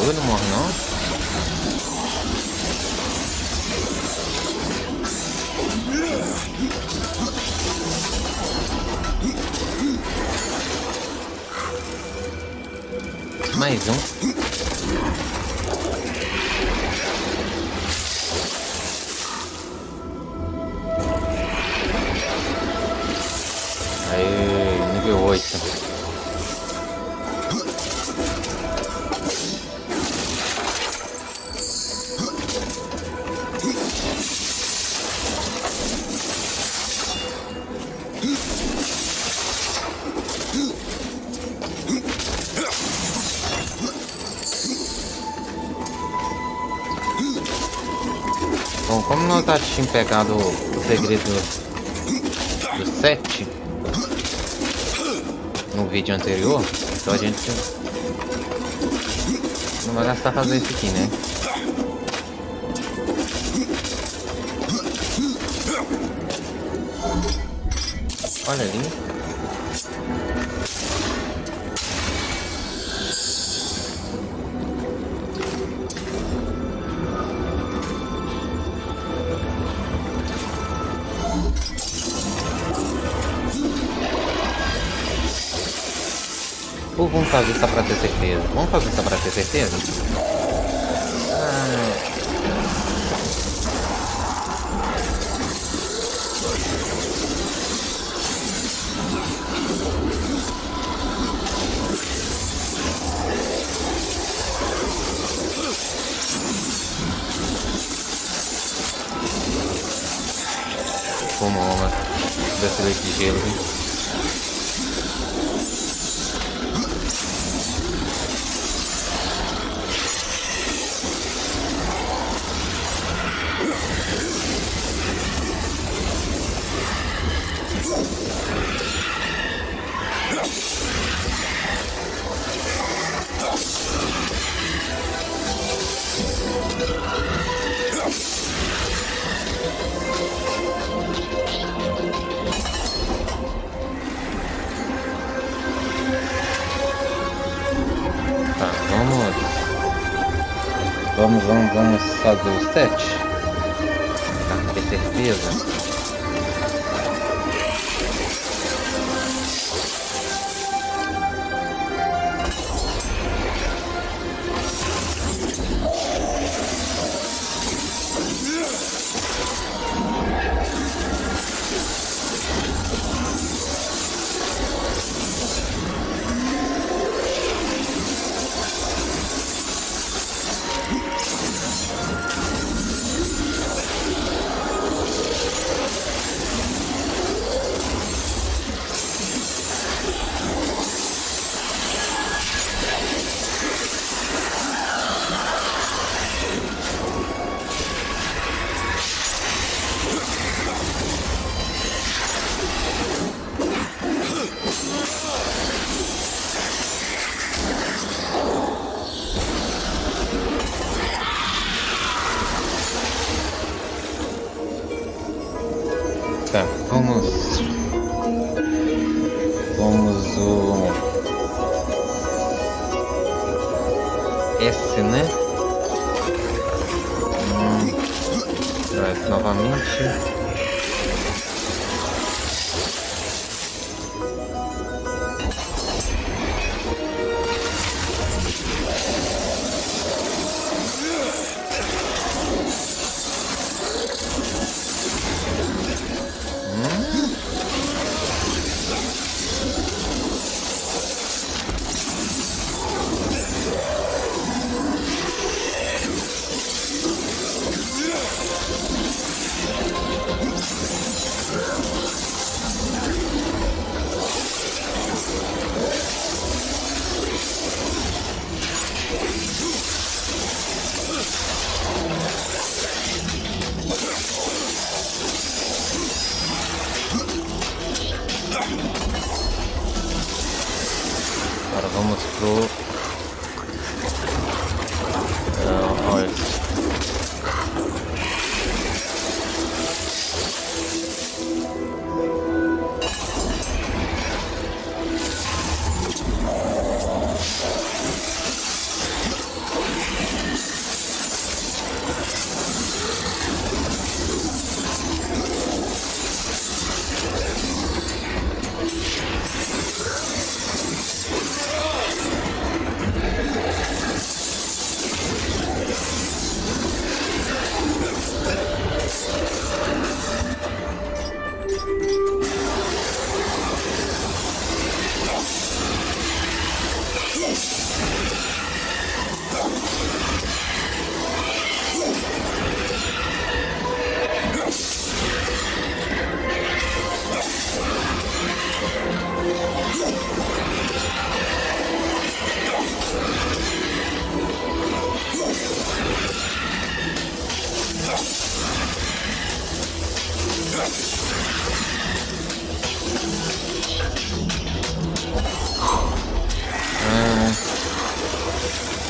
Eu não morro não. Mais um. Aí, nível oito. Bom, como nós já tínhamos pegado o segredo do sete no vídeo anterior, então a gente não vai gastar fazer isso aqui, né? Olha ali. Ou vamos fazer só pra ter certeza? Vamos fazer só pra ter certeza? Ah. Como uma desse leite de gelo, hein? Vamos, vamos, vamos fazer o sete, pra ter certeza. Tá, vamos. Vamos o. S, né? Hum, traz novamente.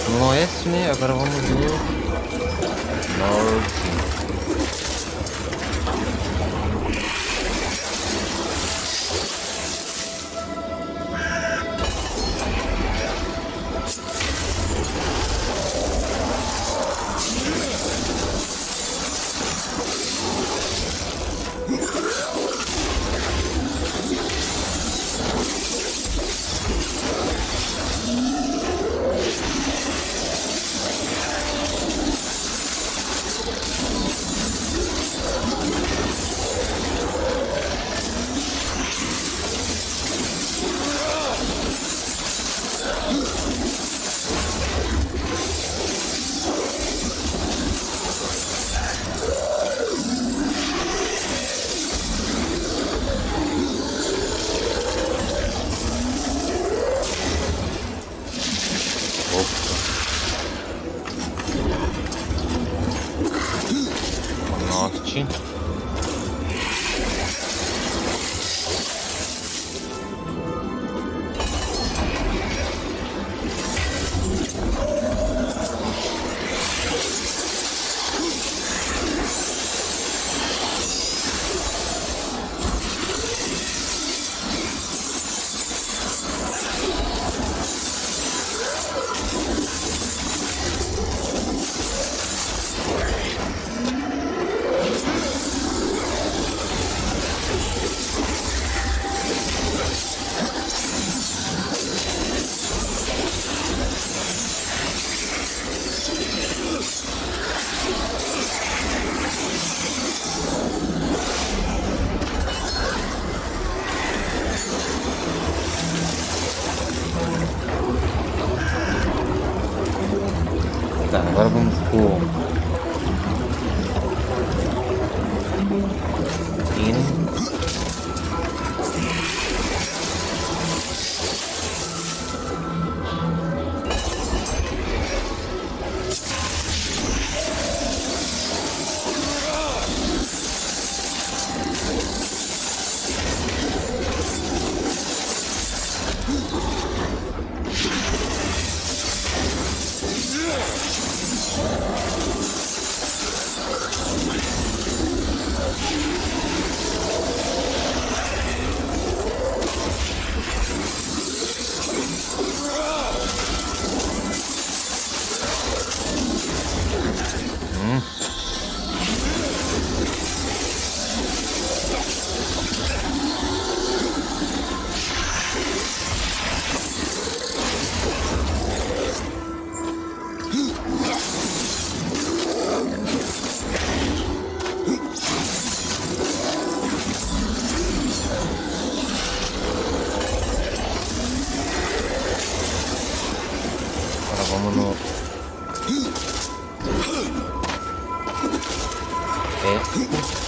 no oeste, né? Agora vamos no norte. Norte. Tá, agora vamos pro in. Agora vamos no F.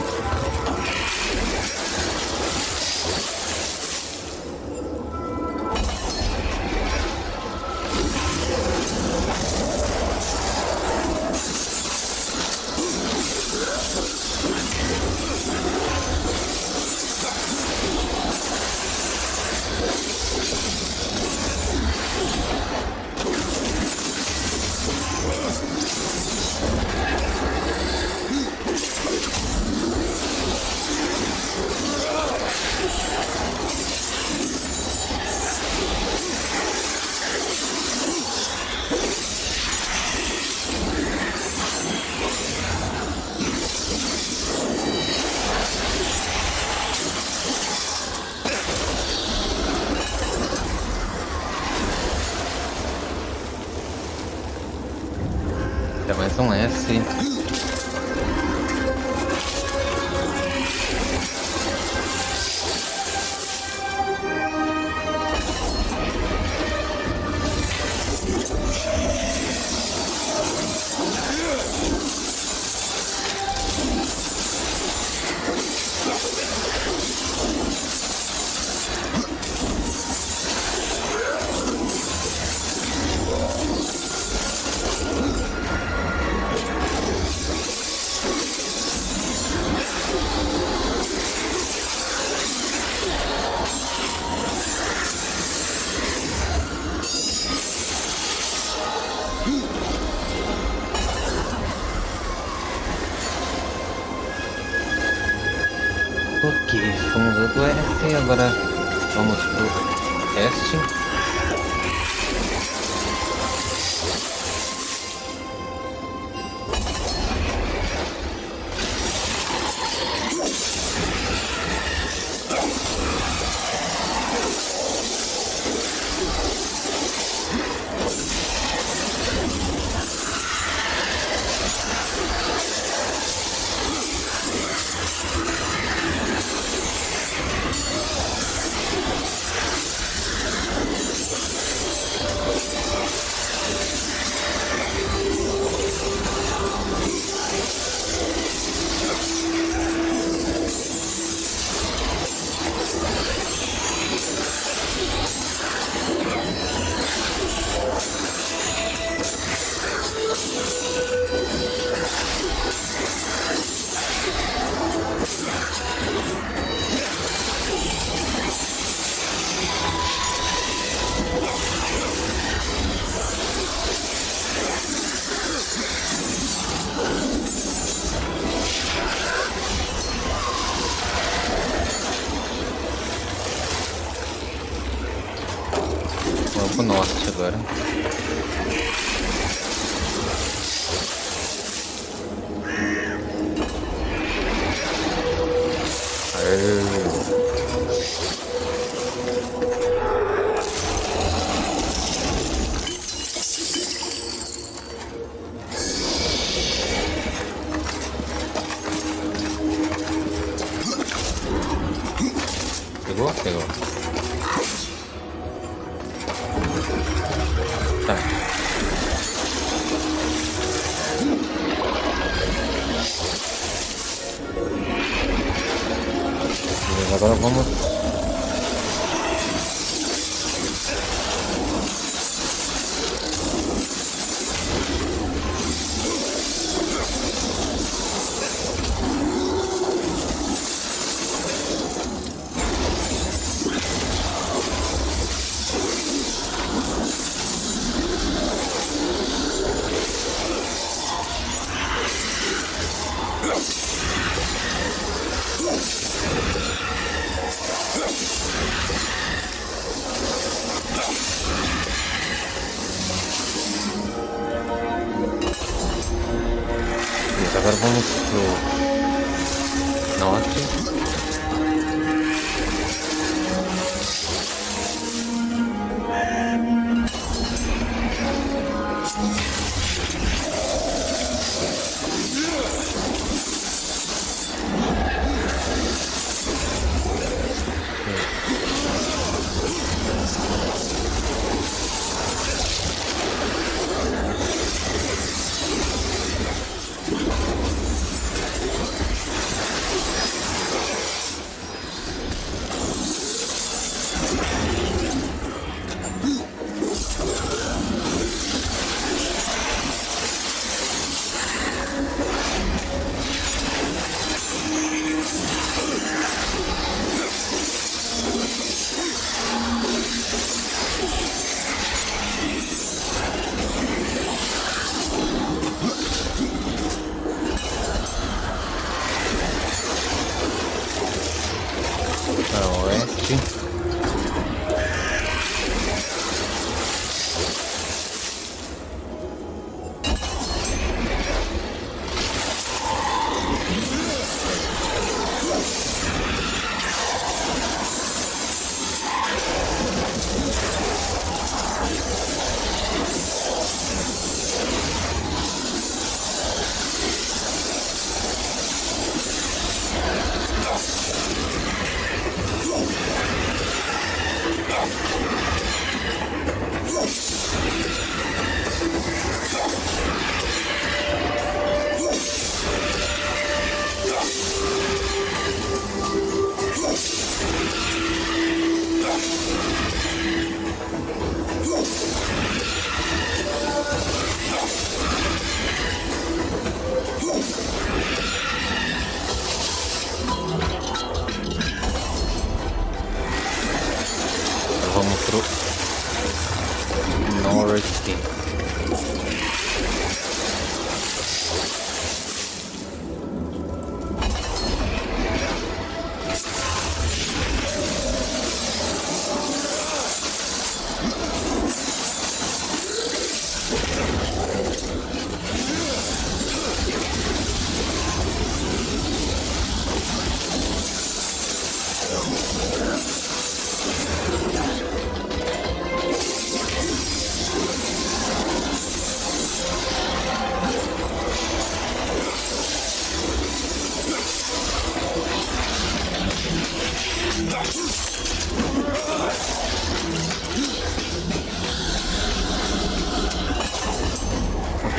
É mais um S. Ok, fomos do oeste, agora vamos pro este. Vamos pro norte agora. Aê. Pegou? Pegou. Tá. Beleza, agora vamos. Agora vamos pro norte.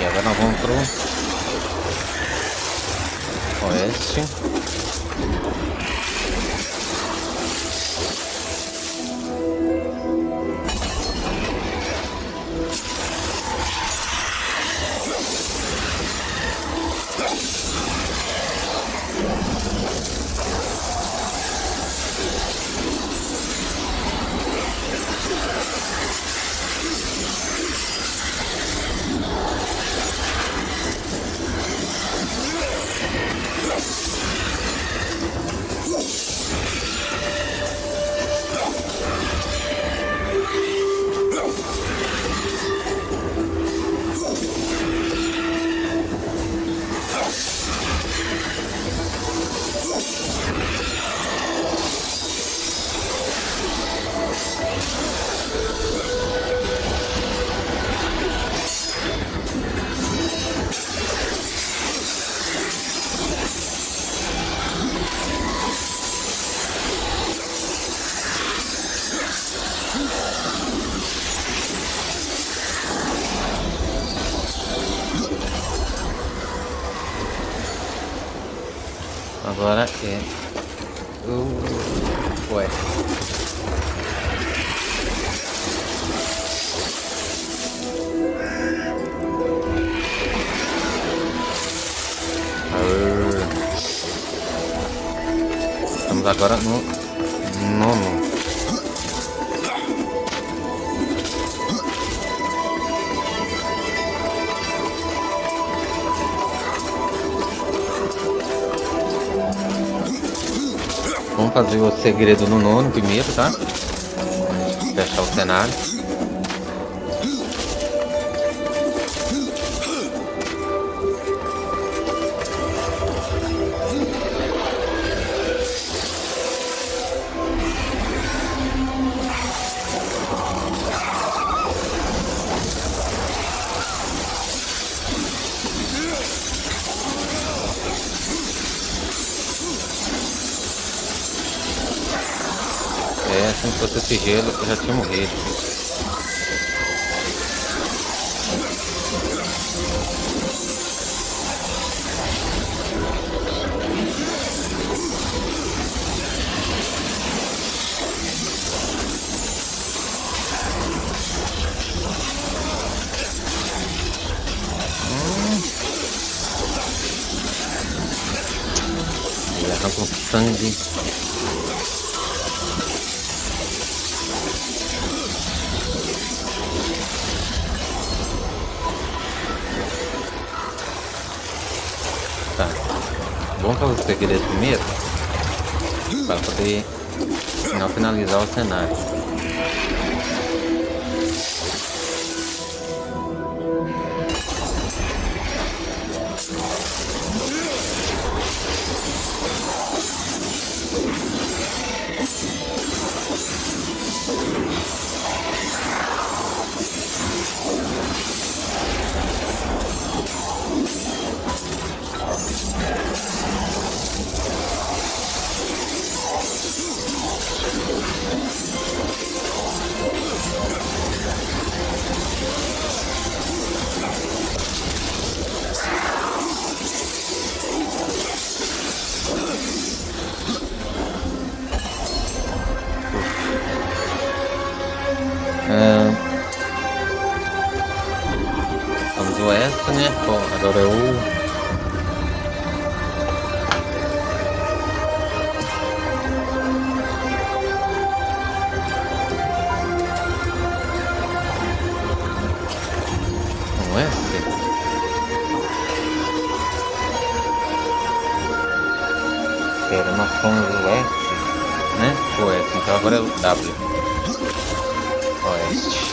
agora nós vamos pro oeste. Agora é o ué. Estamos agora no nono. Vamos fazer o segredo no nono primeiro, tá? Fechar o cenário. É, se não fosse esse gelo, eu já tinha morrido. Hum. Ele arranca um sangue. Tá, vamos fazer o segredo primeiro para poder não finalizar o cenário. Vamos oeste, né? Bom, agora é o oeste. Espera, nós fomos oeste, né? Oeste, então agora é o W. Oeste.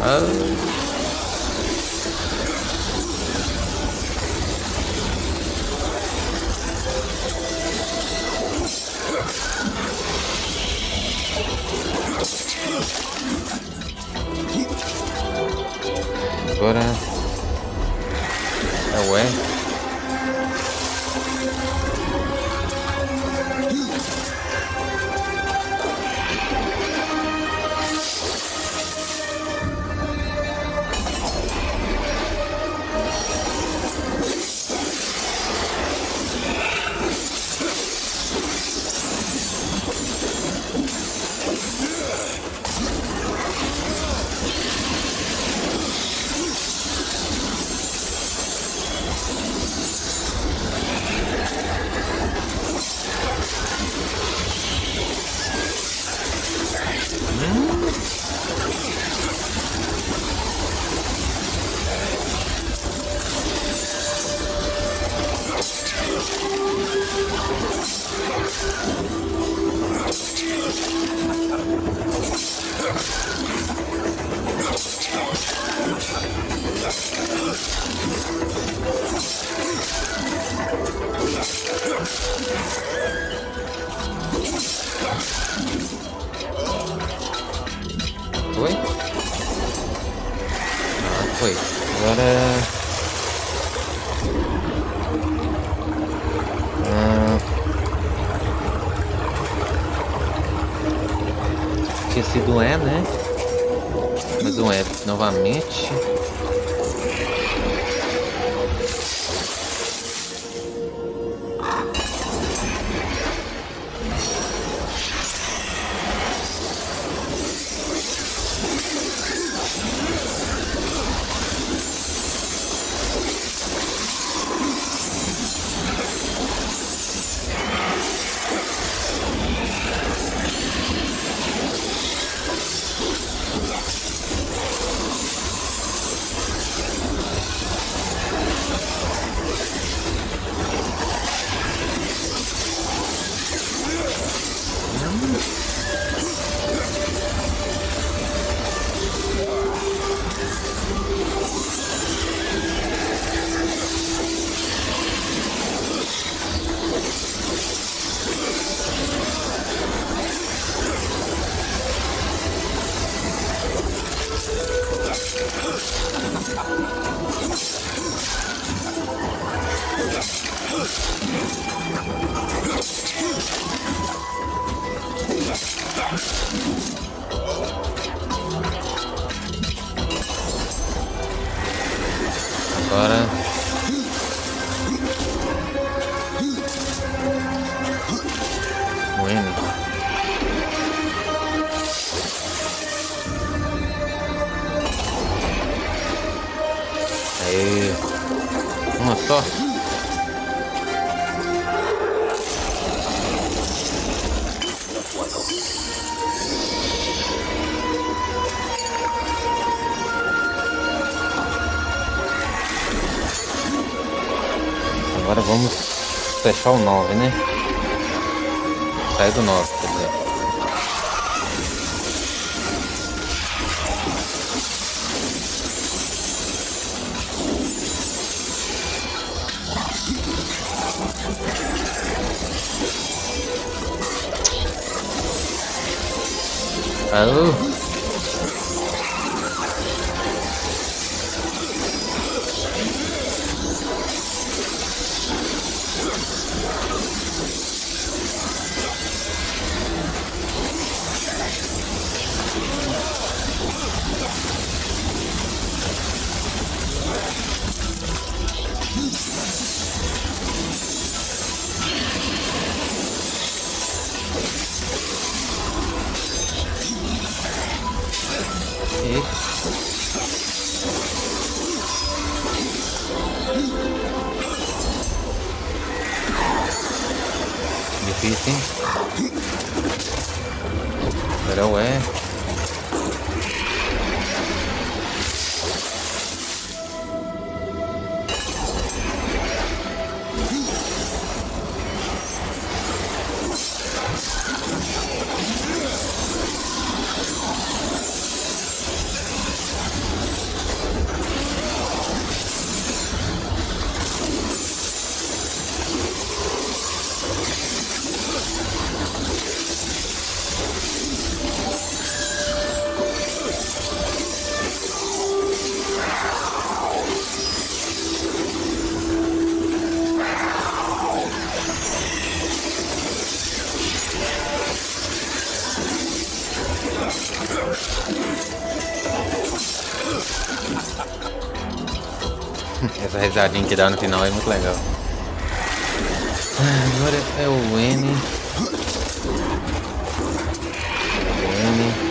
Ah. Agora é ué. Foi? Ah, foi. Agora... Ah... Tinha sido um E, né? Mas um E novamente. Agora... O N. Aí... Uma só? Agora vamos fechar o nove, né? Sai do nove, quer dizer. Alô? Difícil, hein? Agora ué. Essa risadinha que dá no final é muito legal. Agora é o N. N.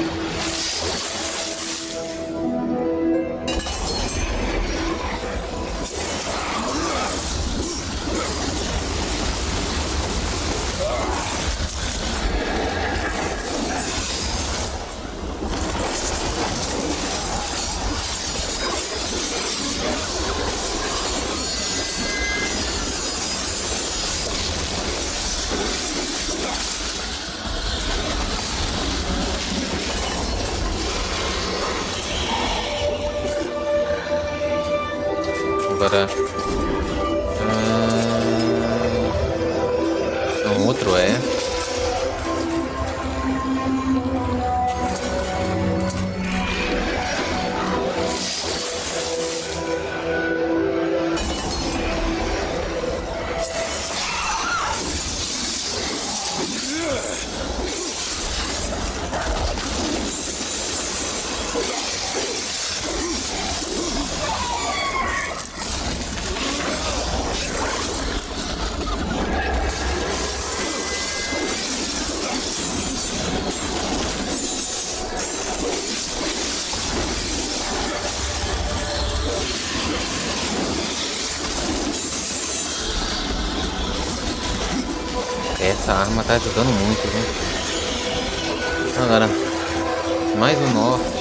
Agora ah, um outro é essa arma tá ajudando muito, viu? Agora mais o norte.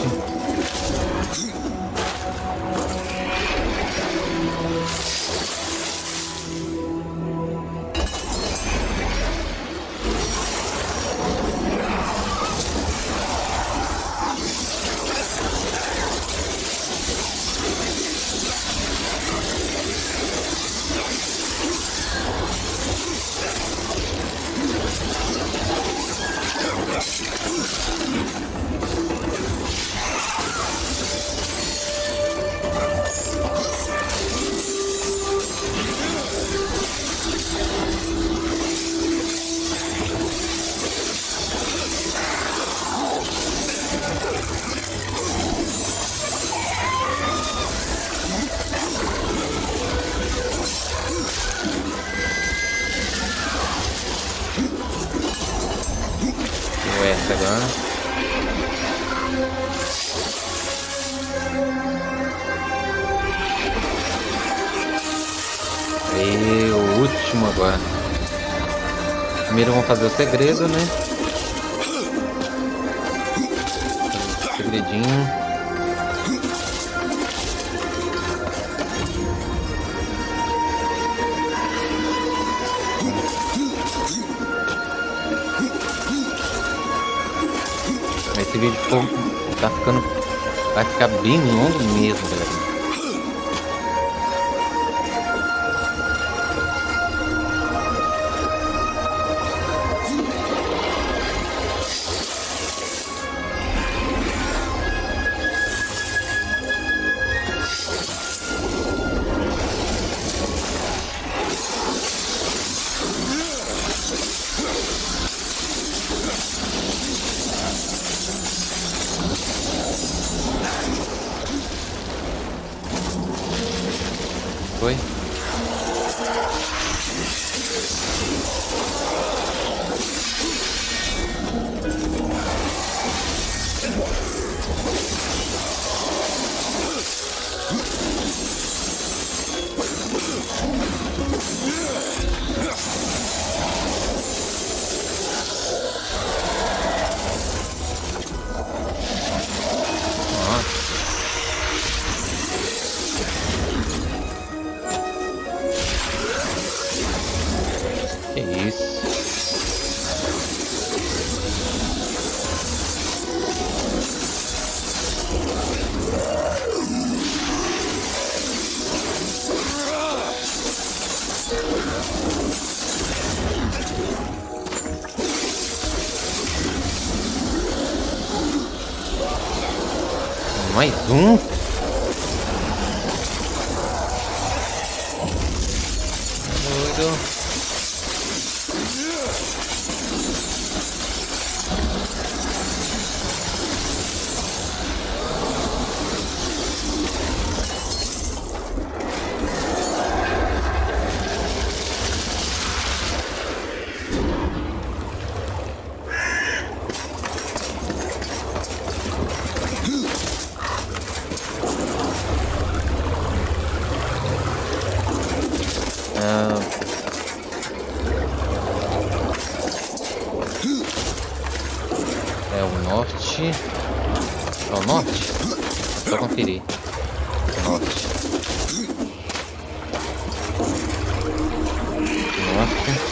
Essa agora. E o último agora. Primeiro vamos fazer o segredo, né? Segredinho. Esse vídeo ficou, tá ficando, vai ficar bem longo mesmo, galera. Foi? Que isso? Mais um? Doido. o norte. É o norte? Só conferir. Norte. Norte.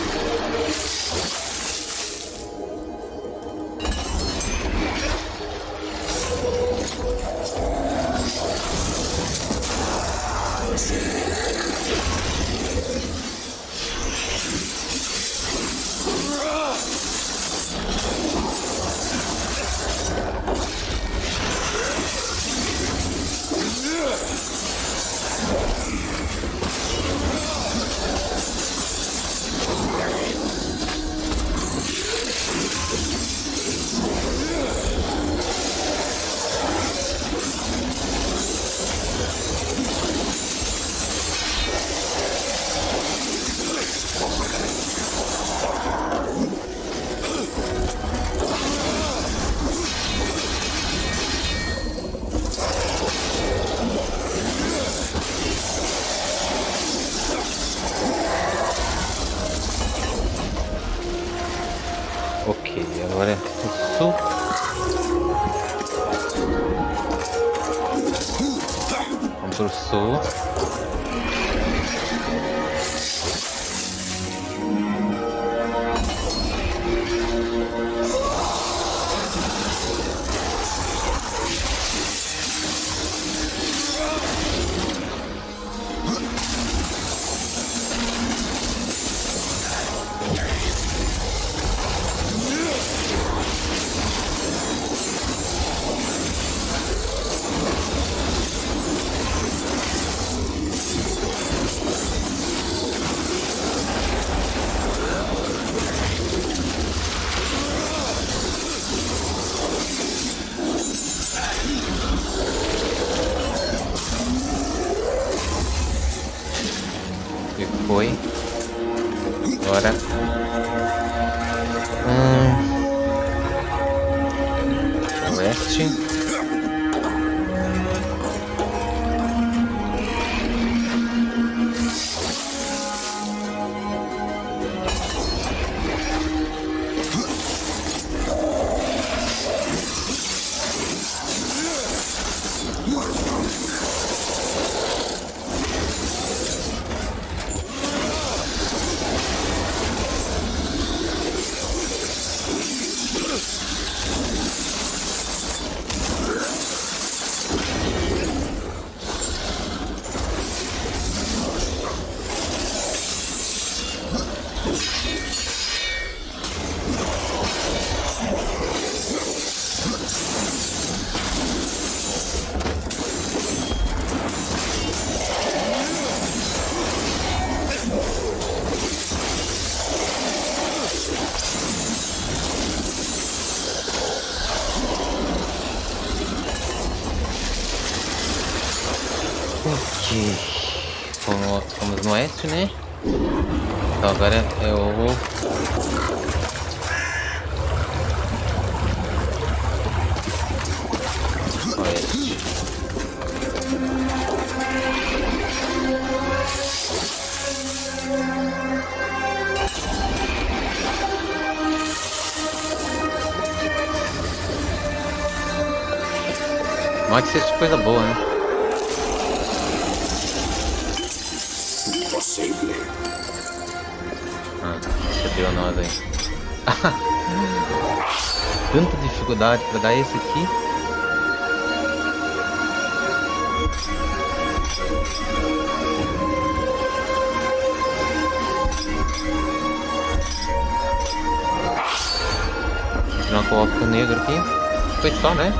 Ok, agora é o sul. Vamos pro sul. E foi. Agora. Hum. Oeste. Ok, Fomos, fomos no oeste, né? Então agora é o oeste. Não é que seja coisa boa, né? Ah, deu nós aí. Tanta dificuldade para dar esse aqui. Não coloco o negro aqui. Foi só, né?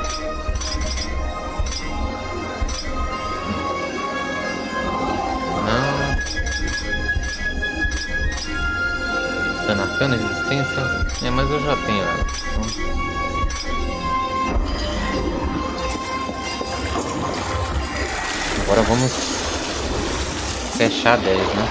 Na cana de resistência, é, mas eu já tenho ela. Agora vamos fechar dez, né?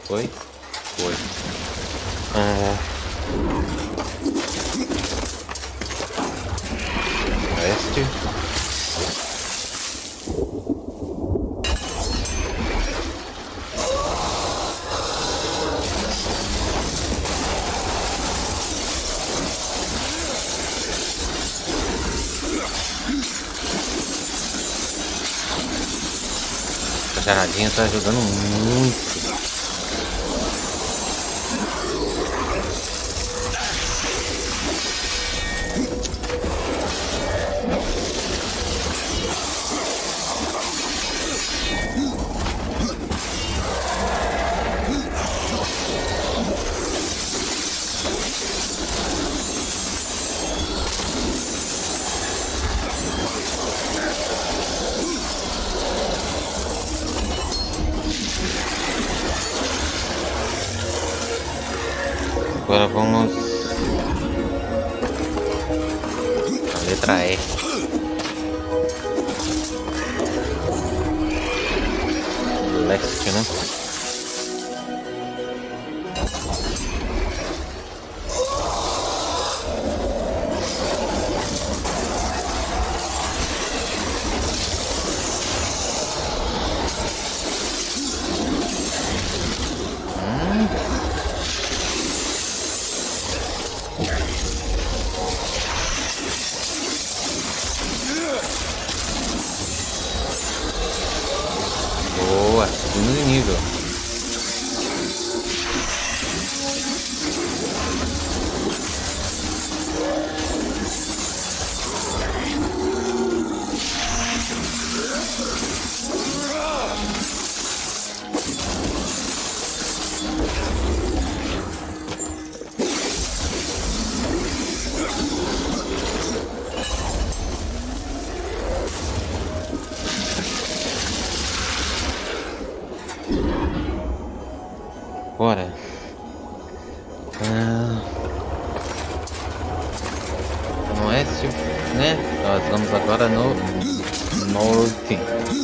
Foi? Foi. Ah. Oeste. A charadinha tá ajudando muito. Agora vamos a letra E. Leste, né? Boa, segundo nível. Bora. Ah, no oeste, né? Nós vamos agora no norte.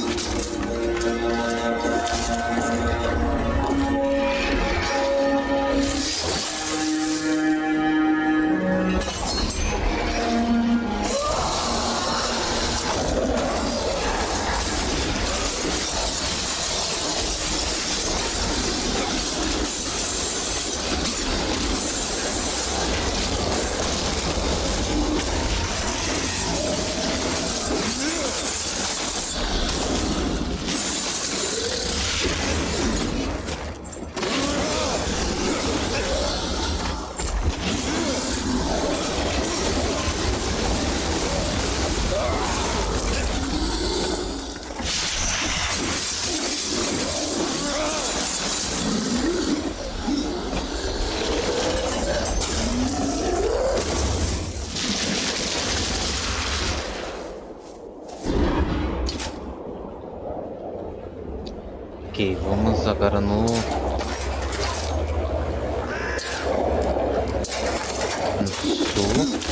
Ok, vamos agora no... no sul.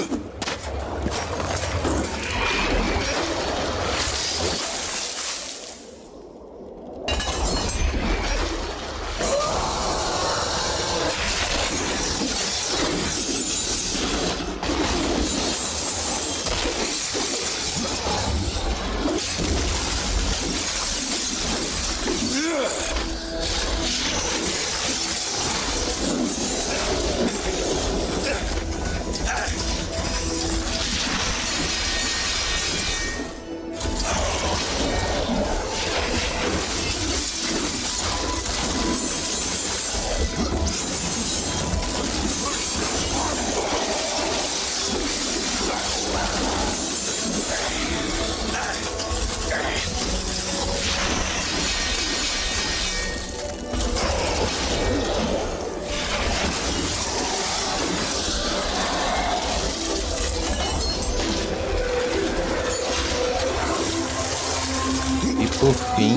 Por fim,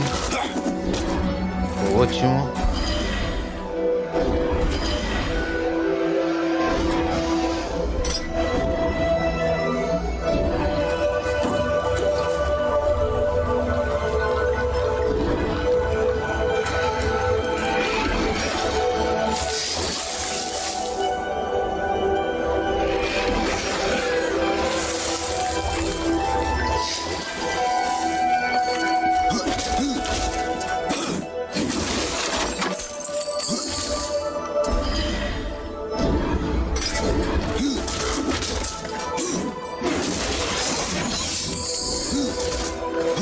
o último.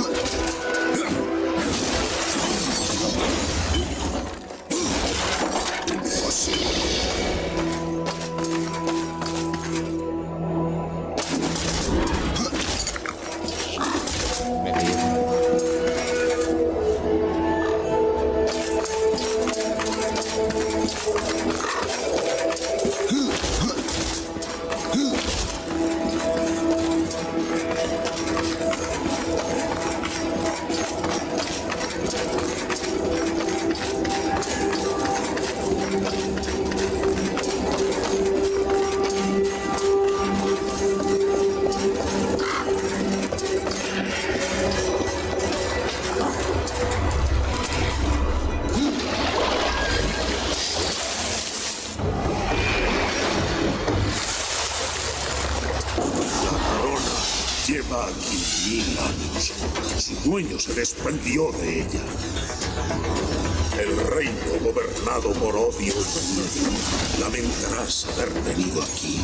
Lleva aquí mil años. Su dueño se desprendió de ella. El reino gobernado por odio y miedo. Lamentarás haber venido aquí.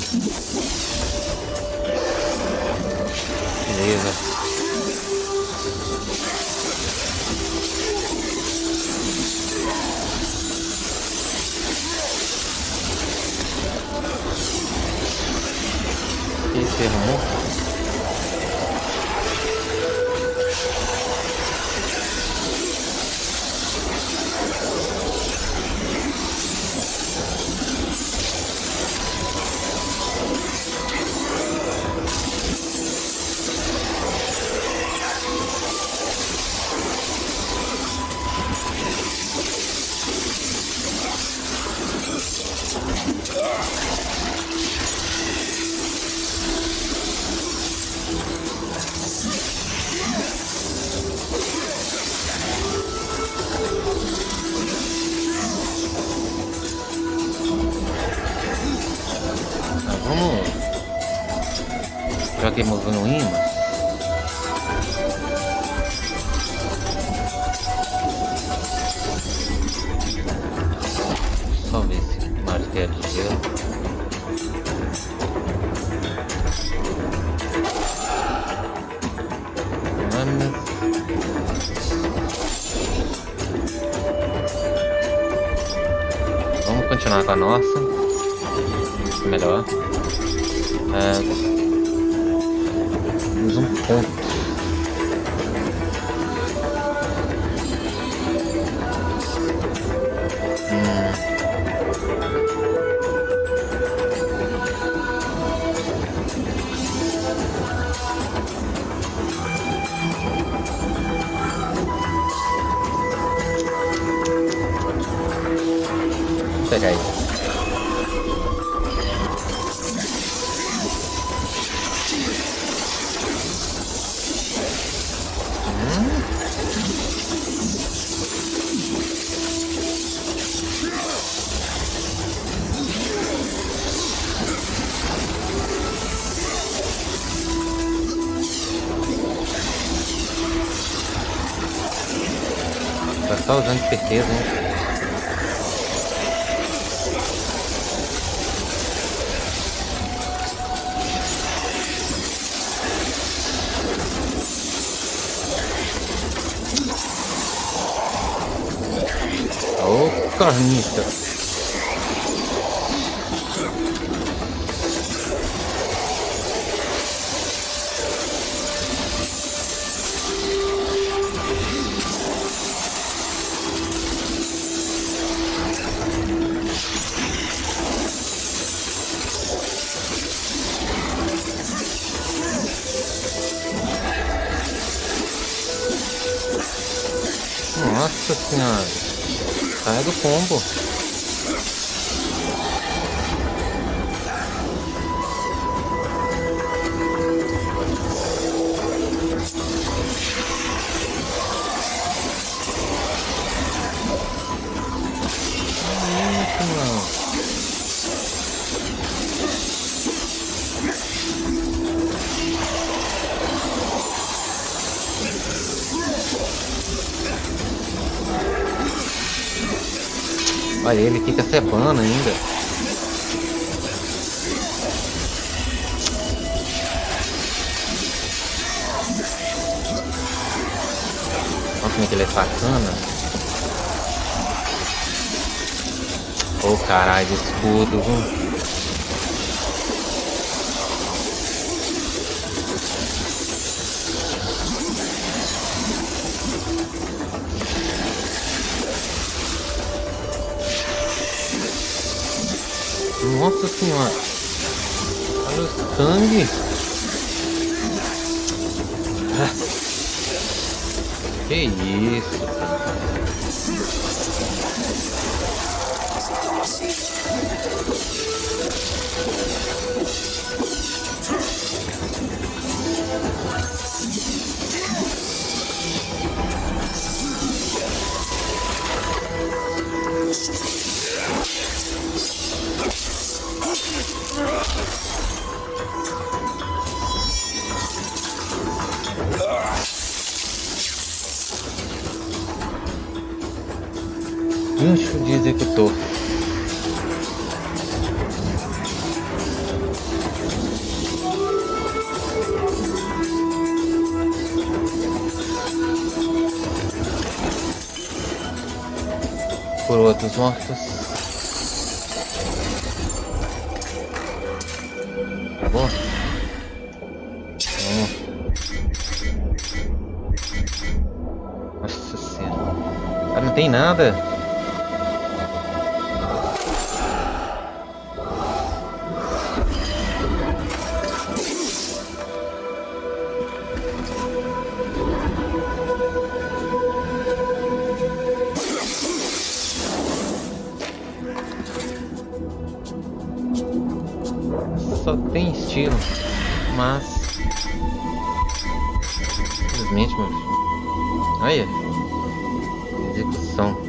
Beleza. Esse arrumou? Vamos, já que movendo imã, só ver se martelo de gelo. Vamos continuar com a nossa. Melhor. É, temos um ponto. Hum. Vou pegar isso. Tá só usando esperteza, hein? Ô, carnita! Nossa senhora, sai do combo. Olha, ele fica cebando ainda. Olha como é que ele é sacana. Ô oh, caralho, escudo. Viu? Nossa senhora. Olha o sangue. Ah. Que isso, cara. Gancho de executor. Por outros mortos. Acabou? Vamos. Nossa senhora. Ah, não tem nada. Só tem estilo, mas simplesmente, meu filho. Olha, execução.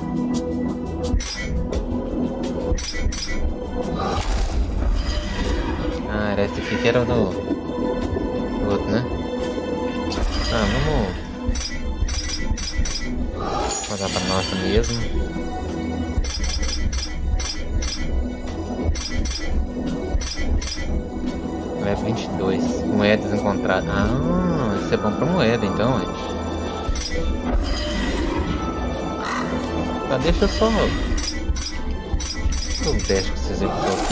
Ah, era esse aqui que era o do, do outro, né? Ah, vamos pagar pra nossa mesmo. É vinte e dois moedas encontradas. Ah, isso é bom pra moeda então, gente. Tá, deixa eu só o teste que você executou aqui.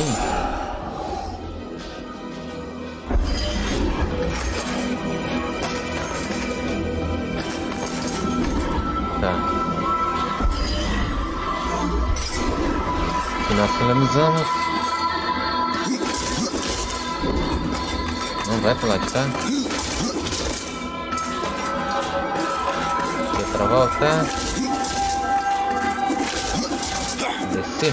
Tá. Aqui nós finalizamos. Não vai pro lado de cá. Outra volta. Descer.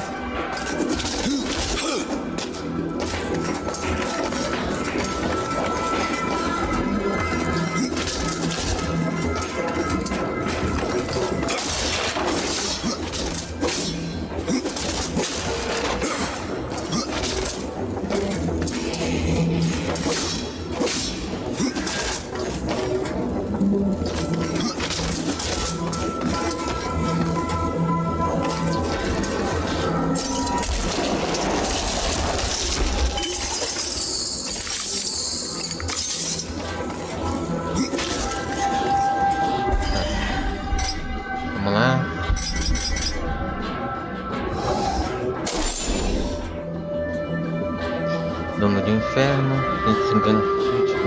Dono de inferno, vinte e cinco anos crítico.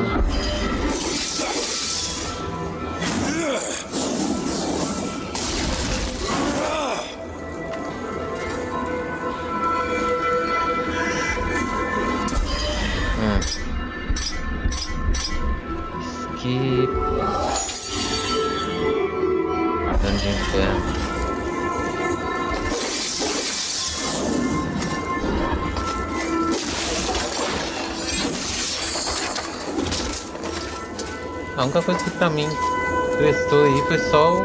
Hum. Skip. Dono de inferno. A única coisa que pra mim prestou aí foi só o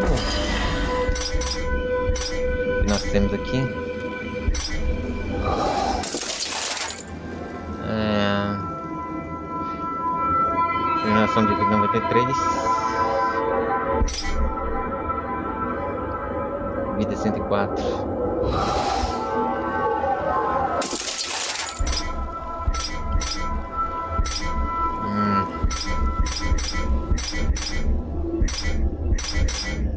que nós temos aqui. É... Eliminação de vida noventa e três. Vida cento e quatro. Hum.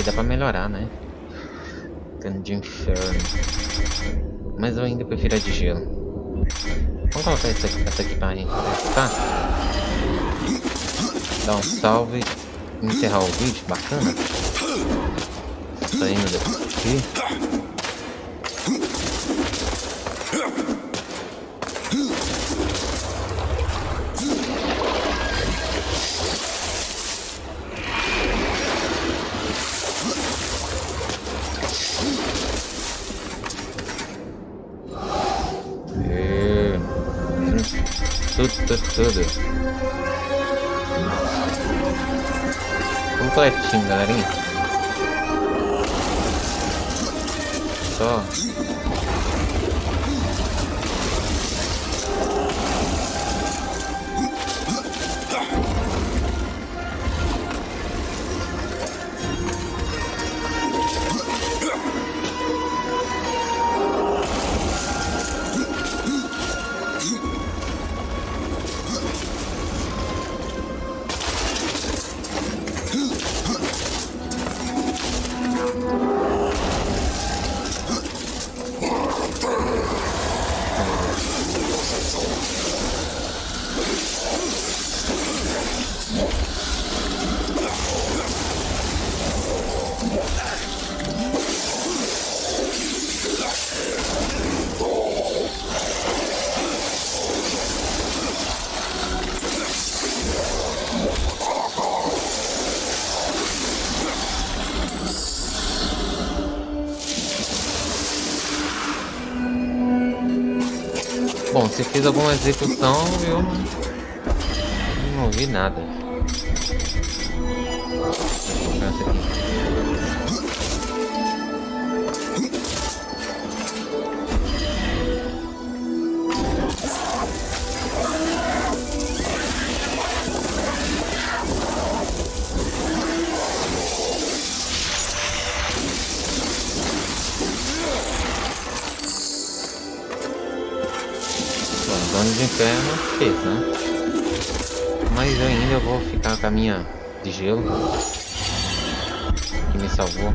aqui dá pra melhorar, né? Cano de inferno. Mas eu ainda prefiro a de gelo. Vamos colocar essa aqui, essa aqui pra gente testar. Dar um salve e encerrar o vídeo. Bacana. Saindo daqui. Tudo, tudo, tudo. Completinho, galerinha. Só. Bom, você fez alguma execução, eu não, não ouvi nada. Vou colocar essa aqui. Dono de inferno fez, né? Mas eu ainda vou ficar com a minha de gelo que me salvou.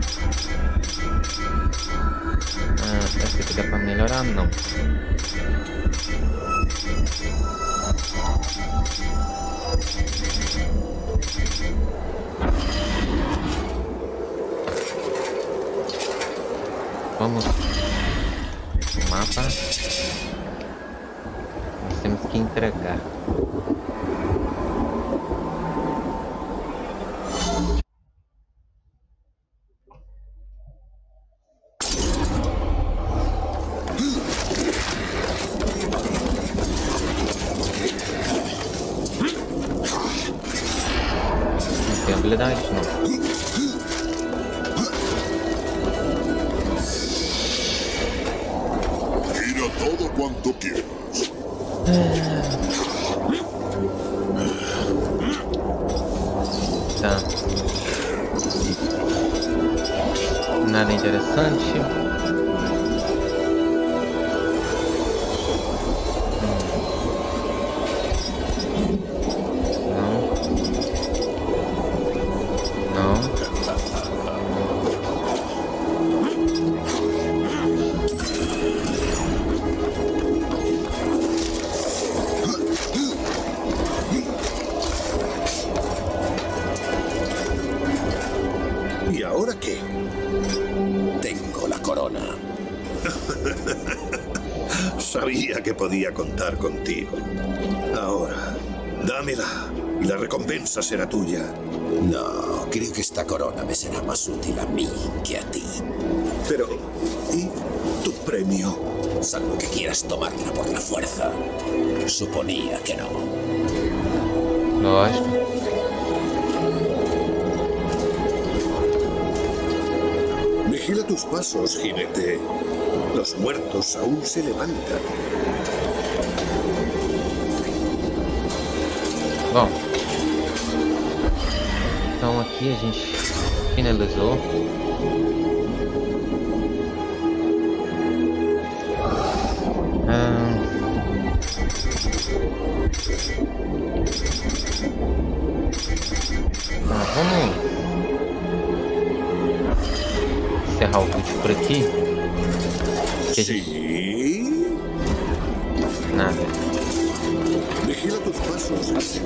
Ah, essa aqui dá pra melhorar? Não. Vamos no mapa. Temos que entregar. Não tem habilidade, não. Tira todo quanto quieras. Tá. Nada interessante. Não. Não. ¿Y ahora qué? Tengo la corona. Sabía que podía contar contigo. Ahora, dámela y la recompensa será tuya. No, creo que esta corona me será más útil a mí que a ti. Pero, ¿y tu premio? Salvo que quieras tomarla por la fuerza. Suponía que no. Lógico. Vigila tus pasos, jinete. Los muertos aún se levantan. Bom, então aqui a gente finalizou. Ah, ah, vamos encerrar o vídeo por aqui. Que a gente... Sim. Nada. Vigila tus pasos.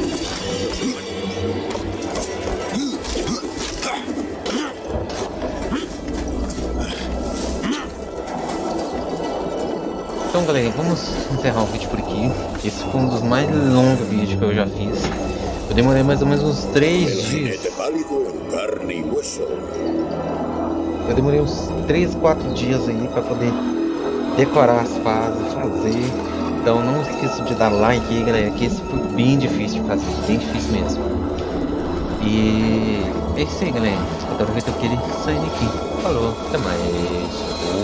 Então galera, vamos encerrar o vídeo por aqui. Esse foi um dos mais longos vídeos que eu já fiz. Eu demorei mais ou menos uns três dias. Eu demorei uns três, quatro dias aí para poder decorar as fases, fazer. Então não esqueça de dar like aí, galera, que esse foi bem difícil de fazer, bem difícil mesmo. E é isso aí, galera. Espero ver que eu queria sair daqui. Falou, até mais.